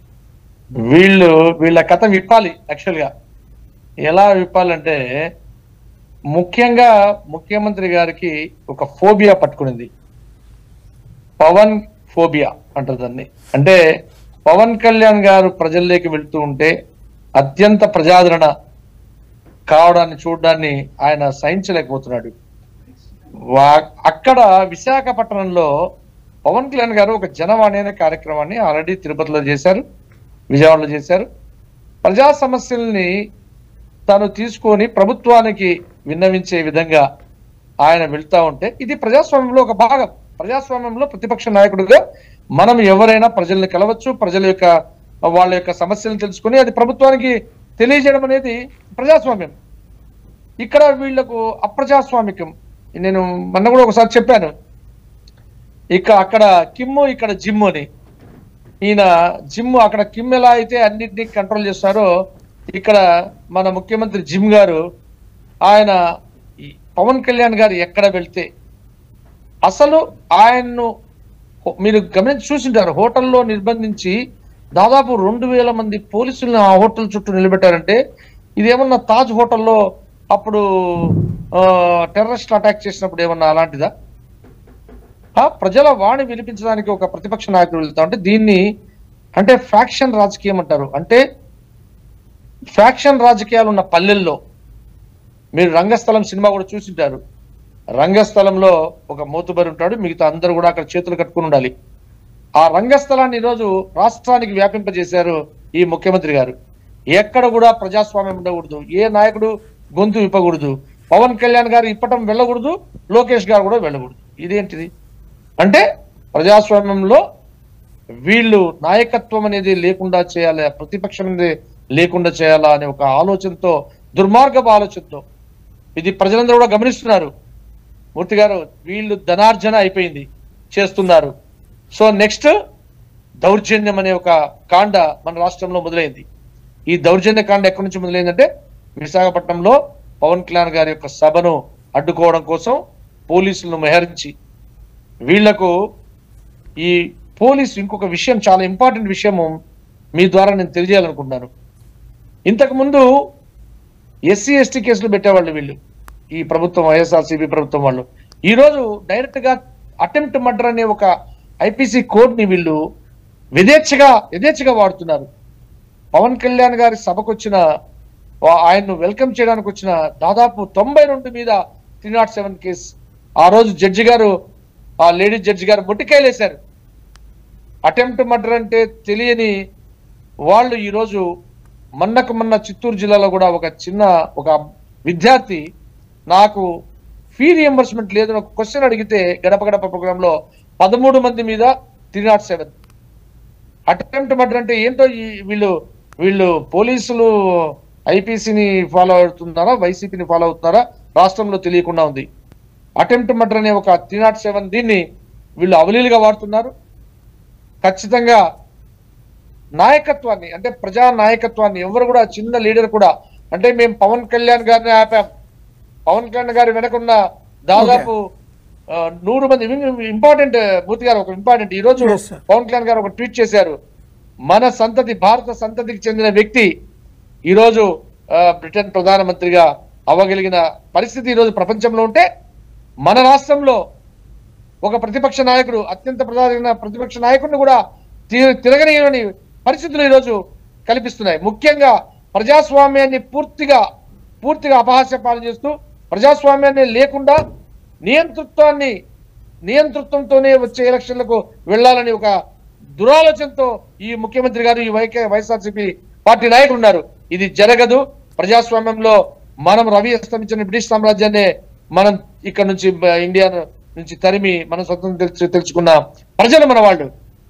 వీళ్ళ కథ విప్పాలి. యాక్చువల్గా ఎలా విప్పాలంటే, ముఖ్యంగా ముఖ్యమంత్రి గారికి ఒక ఫోబియా పట్టుకునింది, పవన్ ఫోబియా అంటారు దాన్ని. అంటే పవన్ కళ్యాణ్ గారు ప్రజల్లోకి వెళ్తూ ఉంటే అత్యంత ప్రజాదరణ కావడాన్ని చూడడాన్ని ఆయన సహించలేకపోతున్నాడు. అక్కడ విశాఖపట్నంలో పవన్ కళ్యాణ్ గారు ఒక జనవాణి అనే కార్యక్రమాన్ని ఆల్రెడీ తిరుపతిలో చేశారు, విజయవాడలో చేశారు. ప్రజా సమస్యల్ని తాను తీసుకొని ప్రభుత్వానికి విన్నవించే విధంగా ఆయన వెళ్తా ఉంటే ఇది ప్రజాస్వామ్యంలో ఒక భాగం. ప్రజాస్వామ్యంలో ప్రతిపక్ష నాయకుడిగా మనం ఎవరైనా ప్రజల్ని కలవచ్చు, వాళ్ళ యొక్క సమస్యలను తెలుసుకొని అది ప్రభుత్వానికి తెలియజేయడం అనేది ప్రజాస్వామ్యం. ఇక్కడ వీళ్లకు అప్రజాస్వామికం. నేను మొన్న కూడా ఒకసారి చెప్పాను, అక్కడ కిమ్ము ఇక్కడ జిమ్ అని. ఈయన జిమ్, అక్కడ కిమ్ ఎలా అయితే అన్నింటినీ కంట్రోల్ చేస్తారో ఇక్కడ మన ముఖ్యమంత్రి జిమ్ గారు, ఆయన పవన్ కళ్యాణ్ గారు ఎక్కడ వెళ్తే అసలు ఆయన్ను మీరు గమనించి చూసింటారు, హోటల్లో నిర్బంధించి దాదాపు 2000 మంది పోలీసులను ఆ హోటల్ చుట్టూ నిలబెట్టారంటే ఇదేమన్నా తాజ్ హోటల్లో అప్పుడు టెర్రరిస్ట్ అటాక్ చేసినప్పుడు ఏమన్నా అలాంటిదా? ప్రజల వాణి వినిపించడానికి ఒక ప్రతిపక్ష నాయకుడు వెళ్తా ఉంటే దీన్ని అంటే ఫ్యాక్షన్ రాజకీయం అంటారు. అంటే ఫ్యాక్షన్ రాజకీయాలు ఉన్న పల్లెల్లో, మీరు రంగస్థలం సినిమా కూడా చూసింటారు, రంగస్థలంలో ఒక మోతుబరి ఉంటాడు, మిగతా అందరూ కూడా అక్కడ చేతులు కట్టుకుని ఉండాలి. ఆ రంగస్థలాన్ని ఈరోజు రాష్ట్రానికి వ్యాపింపజేశారు ఈ ముఖ్యమంత్రి గారు. ఎక్కడ కూడా ప్రజాస్వామ్యం ఉండకూడదు, ఏ నాయకుడు గొంతు ఇప్పకూడదు, పవన్ కళ్యాణ్ గారు ఇప్పటం వెళ్ళకూడదు, లోకేష్ గారు కూడా వెళ్ళకూడదు. ఇదేంటిది అంటే ప్రజాస్వామ్యంలో వీళ్ళు నాయకత్వం అనేది లేకుండా చేయాలి, ప్రతిపక్షం అనేది లేకుండా చేయాలా అనే ఒక ఆలోచనతో, దుర్మార్గపు ఆలోచనతో ఇది ప్రజలందరూ కూడా గమనిస్తున్నారు. మూర్తి గారు, వీళ్ళు ధనార్జన అయిపోయింది చేస్తున్నారు. సో నెక్స్ట్ దౌర్జన్యం అనే ఒక కాండ మన రాష్ట్రంలో మొదలైంది. ఈ దౌర్జన్య కాండ ఎక్కడి నుంచి మొదలైందంటే విశాఖపట్నంలో పవన్ కళ్యాణ్ గారి యొక్క సభను అడ్డుకోవడం కోసం పోలీసులను మెహరించి వీళ్లకు ఈ పోలీసు ఇంకొక విషయం, చాలా ఇంపార్టెంట్ విషయము మీ ద్వారా నేను తెలియజేయాలనుకుంటున్నాను. ఇంతకుముందు ఎస్సీ ఎస్టీ కేసులు పెట్టేవాళ్ళు వీళ్ళు, ఈ ప్రభుత్వం వైఎస్ఆర్సీపీ ప్రభుత్వం వాళ్ళు. ఈరోజు డైరెక్ట్ గా అటెంప్ట్ మర్డర్ అనే ఒక ఐపీసీ కోడ్ ని వీళ్ళు యథేచ్ఛగా వాడుతున్నారు. పవన్ కళ్యాణ్ గారి సభకు వచ్చిన, ఆయన్ను వెల్కమ్ చేయడానికి వచ్చిన దాదాపు 92 మీద 307 కేసు. ఆ రోజు జడ్జి గారు, ఆ లేడీ జడ్జి గారు మొట్టికాయలేశారు. అటెంప్ట్ మర్డర్ అంటే తెలియని వాళ్ళు ఈరోజు మొన్న చిత్తూరు జిల్లాలో కూడా ఒక విద్యార్థి నాకు ఫీ రియంబర్స్మెంట్ లేదు ఒక క్వశ్చన్ అడిగితే గడప గడప ప్రోగ్రాంలో 13 మంది మీద 307 అటెంప్ట్ మర్డర్ అంటే ఏంటో వీళ్ళు పోలీసులు ఐపీసీని ఫాలో అవుతున్నారా వైసీపీని ఫాలో అవుతున్నారా రాష్ట్రంలో తెలియకుండా ఉంది. అటెంప్ట్ మర్డర్ అనే ఒక 307 దీన్ని వీళ్ళు అవలీలుగా వాడుతున్నారు. ఖచ్చితంగా నాయకత్వాన్ని అంటే ప్రజా నాయకత్వాన్ని ఎవరు కూడా చిన్న లీడర్ కూడా అంటే మేము పవన్ కళ్యాణ్ గారిని ఆపాం, పవన్ కళ్యాణ్ గారి వెనకున్న దాదాపు 100 మంది ఇంపార్టెంట్ మూర్తి గారు ఒక ఇంపార్టెంట్ ఈ రోజు పవన్ కళ్యాణ్ గారు ఒక ట్వీట్ చేశారు. మన సంతతి భారత సంతతికి చెందిన వ్యక్తి ఈ రోజు బ్రిటన్ ప్రధానమంత్రిగా అవ్వగలిగిన పరిస్థితి ఈ రోజు ప్రపంచంలో ఉంటే మన రాష్ట్రంలో ఒక ప్రతిపక్ష నాయకుడు అత్యంత ప్రధానమైన ప్రతిపక్ష నాయకుడిని కూడా తిరగని పరిస్థితులు ఈరోజు కల్పిస్తున్నాయి. ముఖ్యంగా ప్రజాస్వామ్యాన్ని పూర్తిగా అపహాస్యపాలన చేస్తూ ప్రజాస్వామ్యాన్ని లేకుండా నియంతృత్వంతోనే వచ్చే ఎలక్షన్లకు వెళ్లాలని ఒక దురాలోచనతో ఈ ముఖ్యమంత్రి గారు ఈ వైఎస్ఆర్సీపీ పార్టీ నాయకులు ఉన్నారు. ఇది జరగదు. ప్రజాస్వామ్యంలో మనం రవి అస్తమించిన బ్రిటిష్ సామ్రాజ్యాన్ని మనం ఇక్కడ నుంచి ఇండియా నుంచి తరిమి మనం స్వతంత్రం తెలుసుకున్న ప్రజలు మన వాళ్ళు.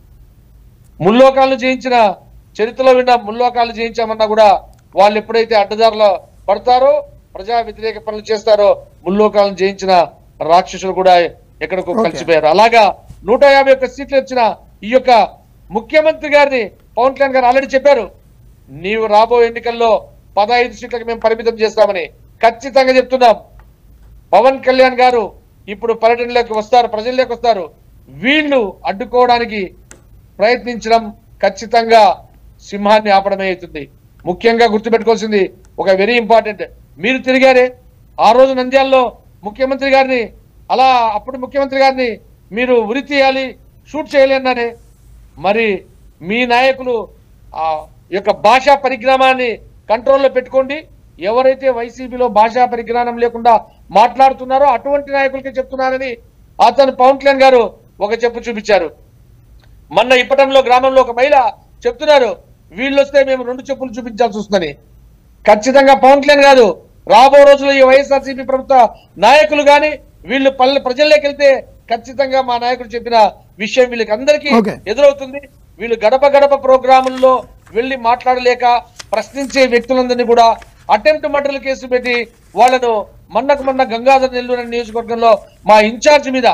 ముల్లోకాలను జయించిన చరిత్రలో విన్న ముల్లోకాలను జయించామన్నా కూడా వాళ్ళు ఎప్పుడైతే అడ్డదారులో పడతారో ప్రజా వ్యతిరేక పనులు చేస్తారో ముల్లోకాలను జయించిన రాక్షసులు కూడా ఎక్కడికో కలిసిపోయారు. అలాగా 151 సీట్లు వచ్చిన ఈ యొక్క ముఖ్యమంత్రి గారిని పవన్ కళ్యాణ్ గారు ఆల్రెడీ చెప్పారు, నీవు రాబోయే ఎన్నికల్లో 15 సీట్లకు మేము పరిమితం చేస్తామని. ఖచ్చితంగా చెప్తున్నాం, పవన్ కళ్యాణ్ గారు ఇప్పుడు పర్యటనలోకి వస్తారు, ప్రజల్లోకి వస్తారు. వీళ్ళు అడ్డుకోవడానికి ప్రయత్నించడం ఖచ్చితంగా సింహాన్ని ఆపడమే అవుతుంది. ముఖ్యంగా గుర్తుపెట్టుకోవాల్సింది ఒక వెరీ ఇంపార్టెంట్, మీరు తిరిగారే ఆ రోజు నంద్యాలలో ముఖ్యమంత్రి గారిని అప్పుడు ముఖ్యమంత్రి గారిని మీరు ఉరి తీయాలి షూట్ చేయాలి అన్నారే. మరి మీ నాయకులు ఆ యొక్క భాషా పరిజ్ఞానాన్ని కంట్రోల్లో పెట్టుకోండి. ఎవరైతే వైసీపీలో భాషా పరిజ్ఞానం లేకుండా మాట్లాడుతున్నారో అటువంటి నాయకులకి చెప్తున్నారని అతను పవన్ కళ్యాణ్ గారు ఒక చెప్పు చూపించారు. మొన్న ఇప్పటంలో గ్రామంలో ఒక మహిళ చెప్తున్నారు, వీళ్ళు వస్తే మేము 2 చెప్పులు చూపించాల్సి వస్తుందని. ఖచ్చితంగా పవన్ కళ్యాణ్ కాదు, రాబో రోజుల్లో ఈ వైఎస్ఆర్సీపీ ప్రభుత్వ నాయకులు కానీ వీళ్ళు ప్రజల్లోకి వెళ్తే ఖచ్చితంగా మా నాయకుడు చెప్పిన విషయం వీళ్ళకి అందరికీ ఎదురవుతుంది. వీళ్ళు గడప గడప ప్రోగ్రాముల్లో వెళ్ళి మాట్లాడలేక ప్రశ్నించే వ్యక్తులందరినీ కూడా అటెంప్ట్ మర్డర్ల కేసు పెట్టి వాళ్లను మొన్న గంగాధర్ నెల్లూరు నియోజకవర్గంలో మా ఇన్ఛార్జ్ మీద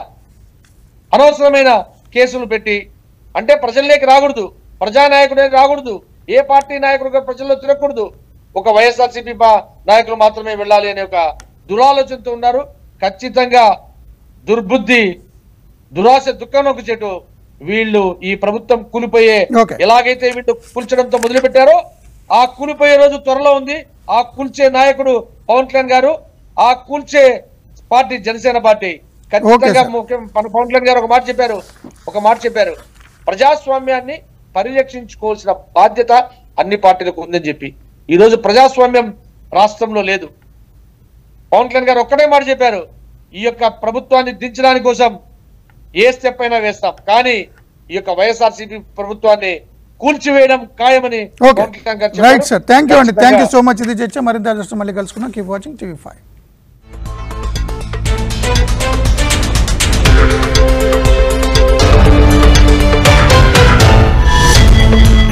అనవసరమైన కేసులు పెట్టి అంటే ప్రజల్లోకి రాకూడదు, ప్రజానాయకుడే రాకూడదు, ఏ పార్టీ నాయకుడుగా ప్రజల్లో తిరగకూడదు, ఒక వైఎస్ఆర్సీపీ నాయకులు మాత్రమే వెళ్ళాలి అనే ఒక దురాలోచనతో ఉన్నారు. ఖచ్చితంగా దుర్బుద్ధి దురాశ దుఃఖంలోకి చెట్టు వీళ్ళు ఈ ప్రభుత్వం కూలిపోయే ఎలాగైతే వీళ్ళు కూల్చడంతో మొదలు పెట్టారో ఆ కూలిపోయే రోజు త్వరలో ఉంది. ఆ కూల్చే నాయకుడు పవన్ కళ్యాణ్ గారు, ఆ కూల్చే పార్టీ జనసేన పార్టీ. ఖచ్చితంగా పవన్ కళ్యాణ్ గారు ఒక మాట చెప్పారు, ప్రజాస్వామ్యాన్ని పరిరక్షించుకోవాల్సిన బాధ్యత అన్ని పార్టీలకు ఉందని చెప్పి. ఈ రోజు ప్రజాస్వామ్యం రాష్ట్రంలో లేదు. పవన్ కళ్యాణ్ గారు ఒక్కటే మాట చెప్పారు, ఈ యొక్క ప్రభుత్వాన్ని దించడానికి కోసం ఏ స్టెప్ అయినా వేస్తాం, కానీ ఈ యొక్క వైఎస్ఆర్సీపీ ప్రభుత్వాన్ని కూల్చివేయడం ఖాయమని పవన్ కళ్యాణ్ గారు చెప్పారు. రైట్ సార్, థ్యాంక్ యూ అండి, థ్యాంక్ యూ సో మచ్. ఇది చర్చ మరింత మళ్ళీ కలుసుకున్నాం. Keep watching TV5.